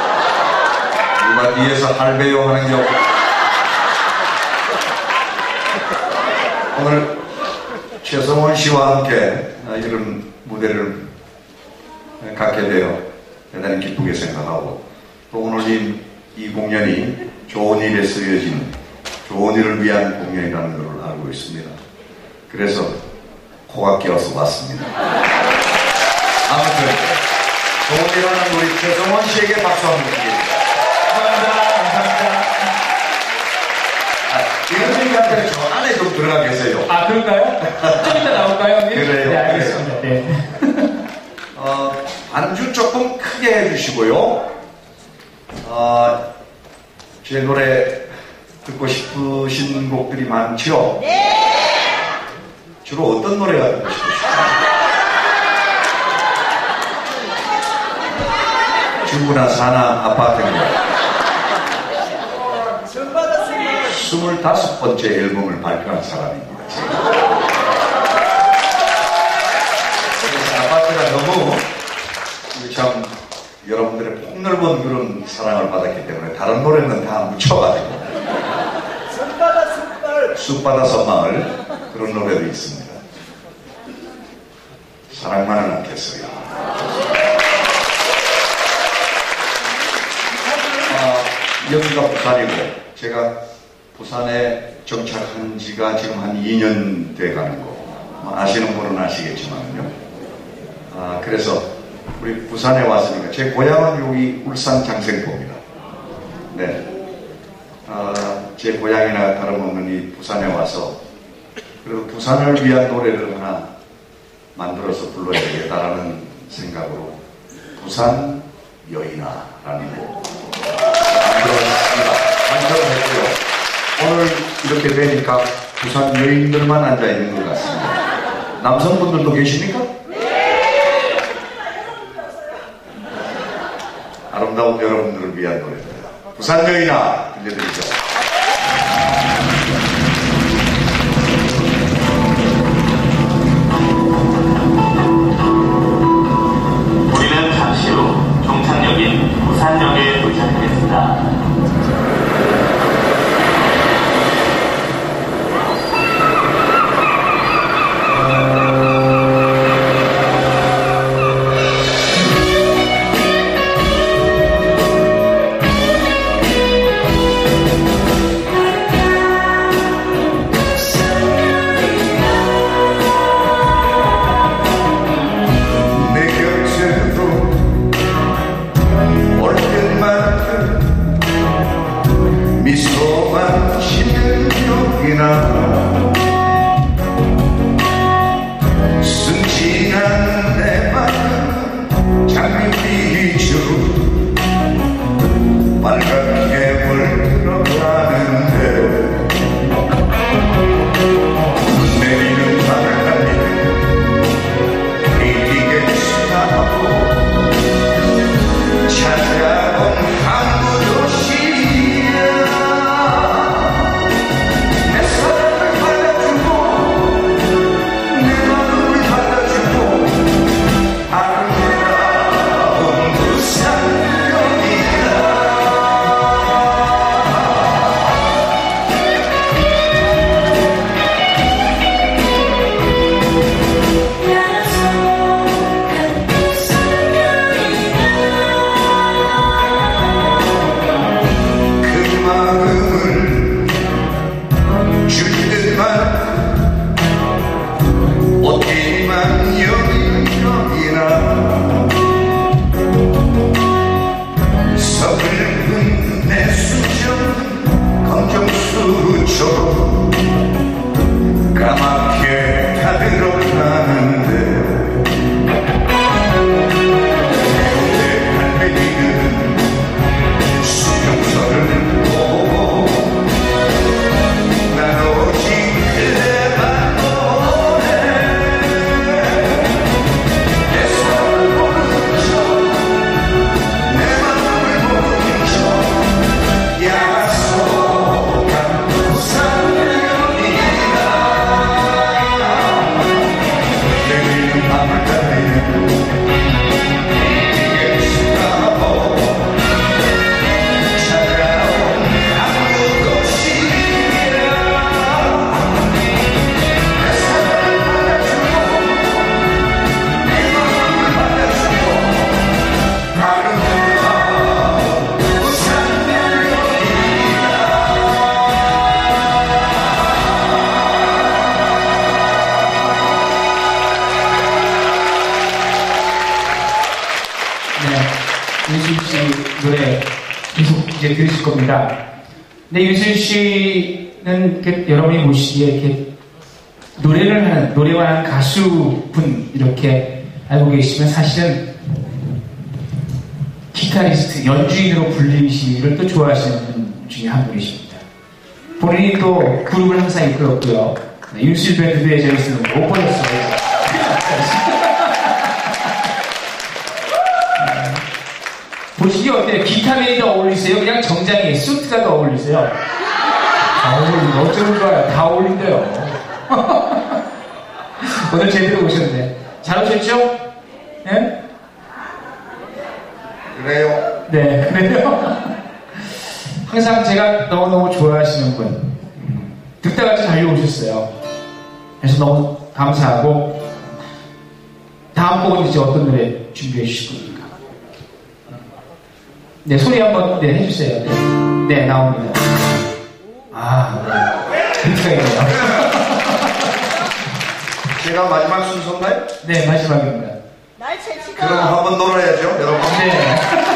Speaker 8: 누가 뒤에서 할배요 하는 게 없고. 오늘 최성원 씨와 함께 이런 무대를 갖게 되어 대단히 기쁘게 생각하고, 또 오늘 이 공연이 좋은 일에 쓰여진 좋은 일을 위한 공연이라는 걸 알고 있습니다. 그래서 코가 끼어서 왔습니다. 아무튼 좋은 일 하는 우리 최성원 씨에게 박수 한번 드립니다.
Speaker 1: 감사합니다.
Speaker 8: 이런 얘기한테 저 안에 좀 들어가 계세요.
Speaker 1: 아, 그럴까요? 좀 이따 나올까요, 형님?
Speaker 8: 그래요.
Speaker 1: 네, 알겠습니다. 네.
Speaker 8: 반주 조금 크게 해주시고요. 제 노래 듣고 싶으신 곡들이 많죠? 네! 주로 어떤 노래가 듣고 싶으실까요? 중구나 사나 아파트입니다. 25번째 앨범을 발표한 사람입니다. 그래서 아파트가 너무 참 여러분들의 폭넓은 그런 사랑을 받았기 때문에 다른 노래는 다 묻혀가지고 숲바다 선마을 그런 노래도 있습니다. 사랑만은 않겠어요. 여기가 부산이고 제가 부산에 정착한 지가 지금 한 2년 돼 가는 거 아시는 분은 아시겠지만요. 그래서 우리 부산에 왔으니까 제 고향은 여기 울산 장생포입니다. 네. 제 고향이나 다름없는 이 부산에 와서 그래도 부산을 위한 노래를 하나 만들어서 불러야 되겠다라는 생각으로 부산 여인아라는 곡 만들었습니다. 완성했고요. 오늘 이렇게 되니까 부산 여인들만 앉아있는 것 같습니다. 남성분들도 계십니까? 아름다운 여러분들을 위한 노래입니다. 부산 여인아 들려드리죠.
Speaker 9: 우리는 잠시 후 종착역인 부산역에 도착하겠습니다.
Speaker 10: 순진한 내 맘은 장미빛으로 빨갛게 물들어가는데 내리는 바람에 이리게 수다하고 찾아온 항구 도시야. 내 사랑을 받아주고 내 마음을 받아주고 아름다운 부산역이다. 약속한 부산역이다. 그 마음을 줄 듯만 어디만 여기나 서글픈 내 수정 검정수처럼 까맣게 타들어가는데 내 갈매기는 수평선을 보고 난 오직 그대만 원해. 내 손을 보는 척 내 마음을 보는 척 약속한 부산역이다. 내리는 밤을 달리는 이게 수다하고 찾아온 항구 도시야. 내 사랑을 받아주고 내 마음을 받아주고 아름다운 부산역이다.
Speaker 1: 네, 윤순 씨 노래 계속 이제 들으실 겁니다. 근데 윤순 씨는 이렇게 여러분이 보시기에 이렇게 노래를 하는, 노래만 하는 가수분 이렇게 알고 계시면 사실은 기타리스트, 연주인으로 불리시기를 또 좋아하시는 분 중에 한 분이십니다. 본인이 또 그룹을 항상 이끌었고요. 네, 윤실 밴드에 제가 있으면 못 보냈어요. 보시기 어때요? 기타맨이 더 어울리세요? 그냥 정장에 수트가 더 어울리세요? 어쩌면 좋아요. 다 어울린대요. 오늘 제대로 오셨네. 잘 오셨죠? 네?
Speaker 8: 그래요?
Speaker 1: 네, 그래요. 항상 제가 너무너무 좋아하시는 분. 듣다가 달려오셨어요. 그래서 너무 감사하고, 다음 곡은 이제 어떤 노래 준비해 주실 겁니까? 네, 소리 한번 네, 해주세요. 네, 네, 나옵니다. 아, 네. 힌트가 있네요.
Speaker 8: 제가 마지막 순서인가요?
Speaker 1: 네, 마지막입니다.
Speaker 8: 그럼 한번 놀아야죠, 여러분.
Speaker 1: 네.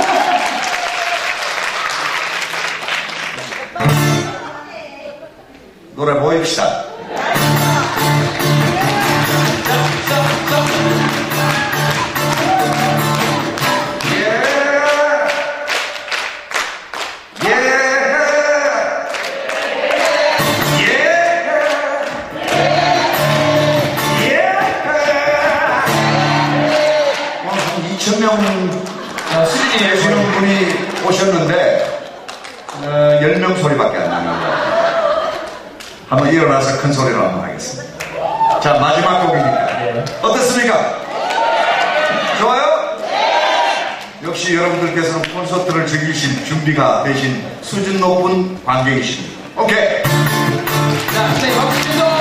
Speaker 8: 노래 보입시다.
Speaker 1: 수준이
Speaker 8: 되시는 분이 오셨는데 10명 소리밖에 안 나는데 한번 일어나서 큰 소리로 한번 하겠습니다. 자, 마지막 곡이니까 어떻습니까? 좋아요? 역시 여러분들께서는 콘서트를 즐기실 준비가 되신 수준 높은 관객이십니다. 오케이.
Speaker 1: 자, 선생님 박수 주세요.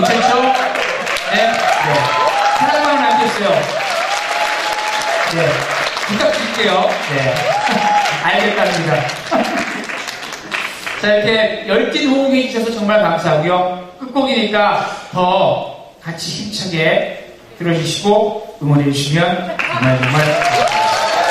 Speaker 1: 괜찮죠? 네. 사랑만 남겼어요. 네. 부탁드릴게요. 네. 알겠답니다. 자, 이렇게 열띤 호응해 주셔서 정말 감사하고요. 끝곡이니까 더 같이 힘차게 들어주시고 응원해 주시면 정말 감사합니다.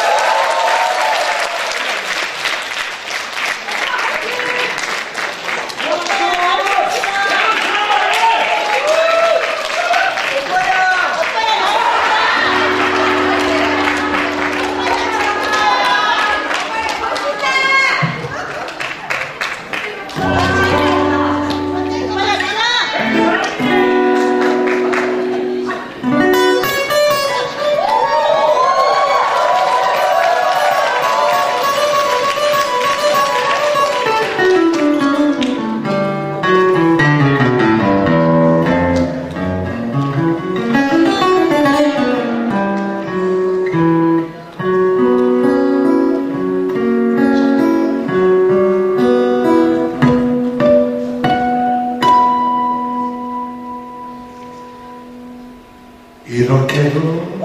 Speaker 10: 이렇게도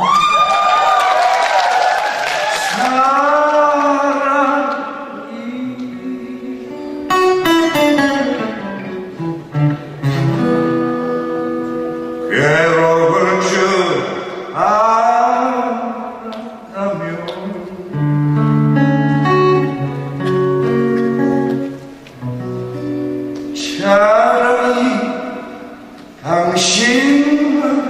Speaker 10: 괴로울 줄 알았다면 차라리 당신은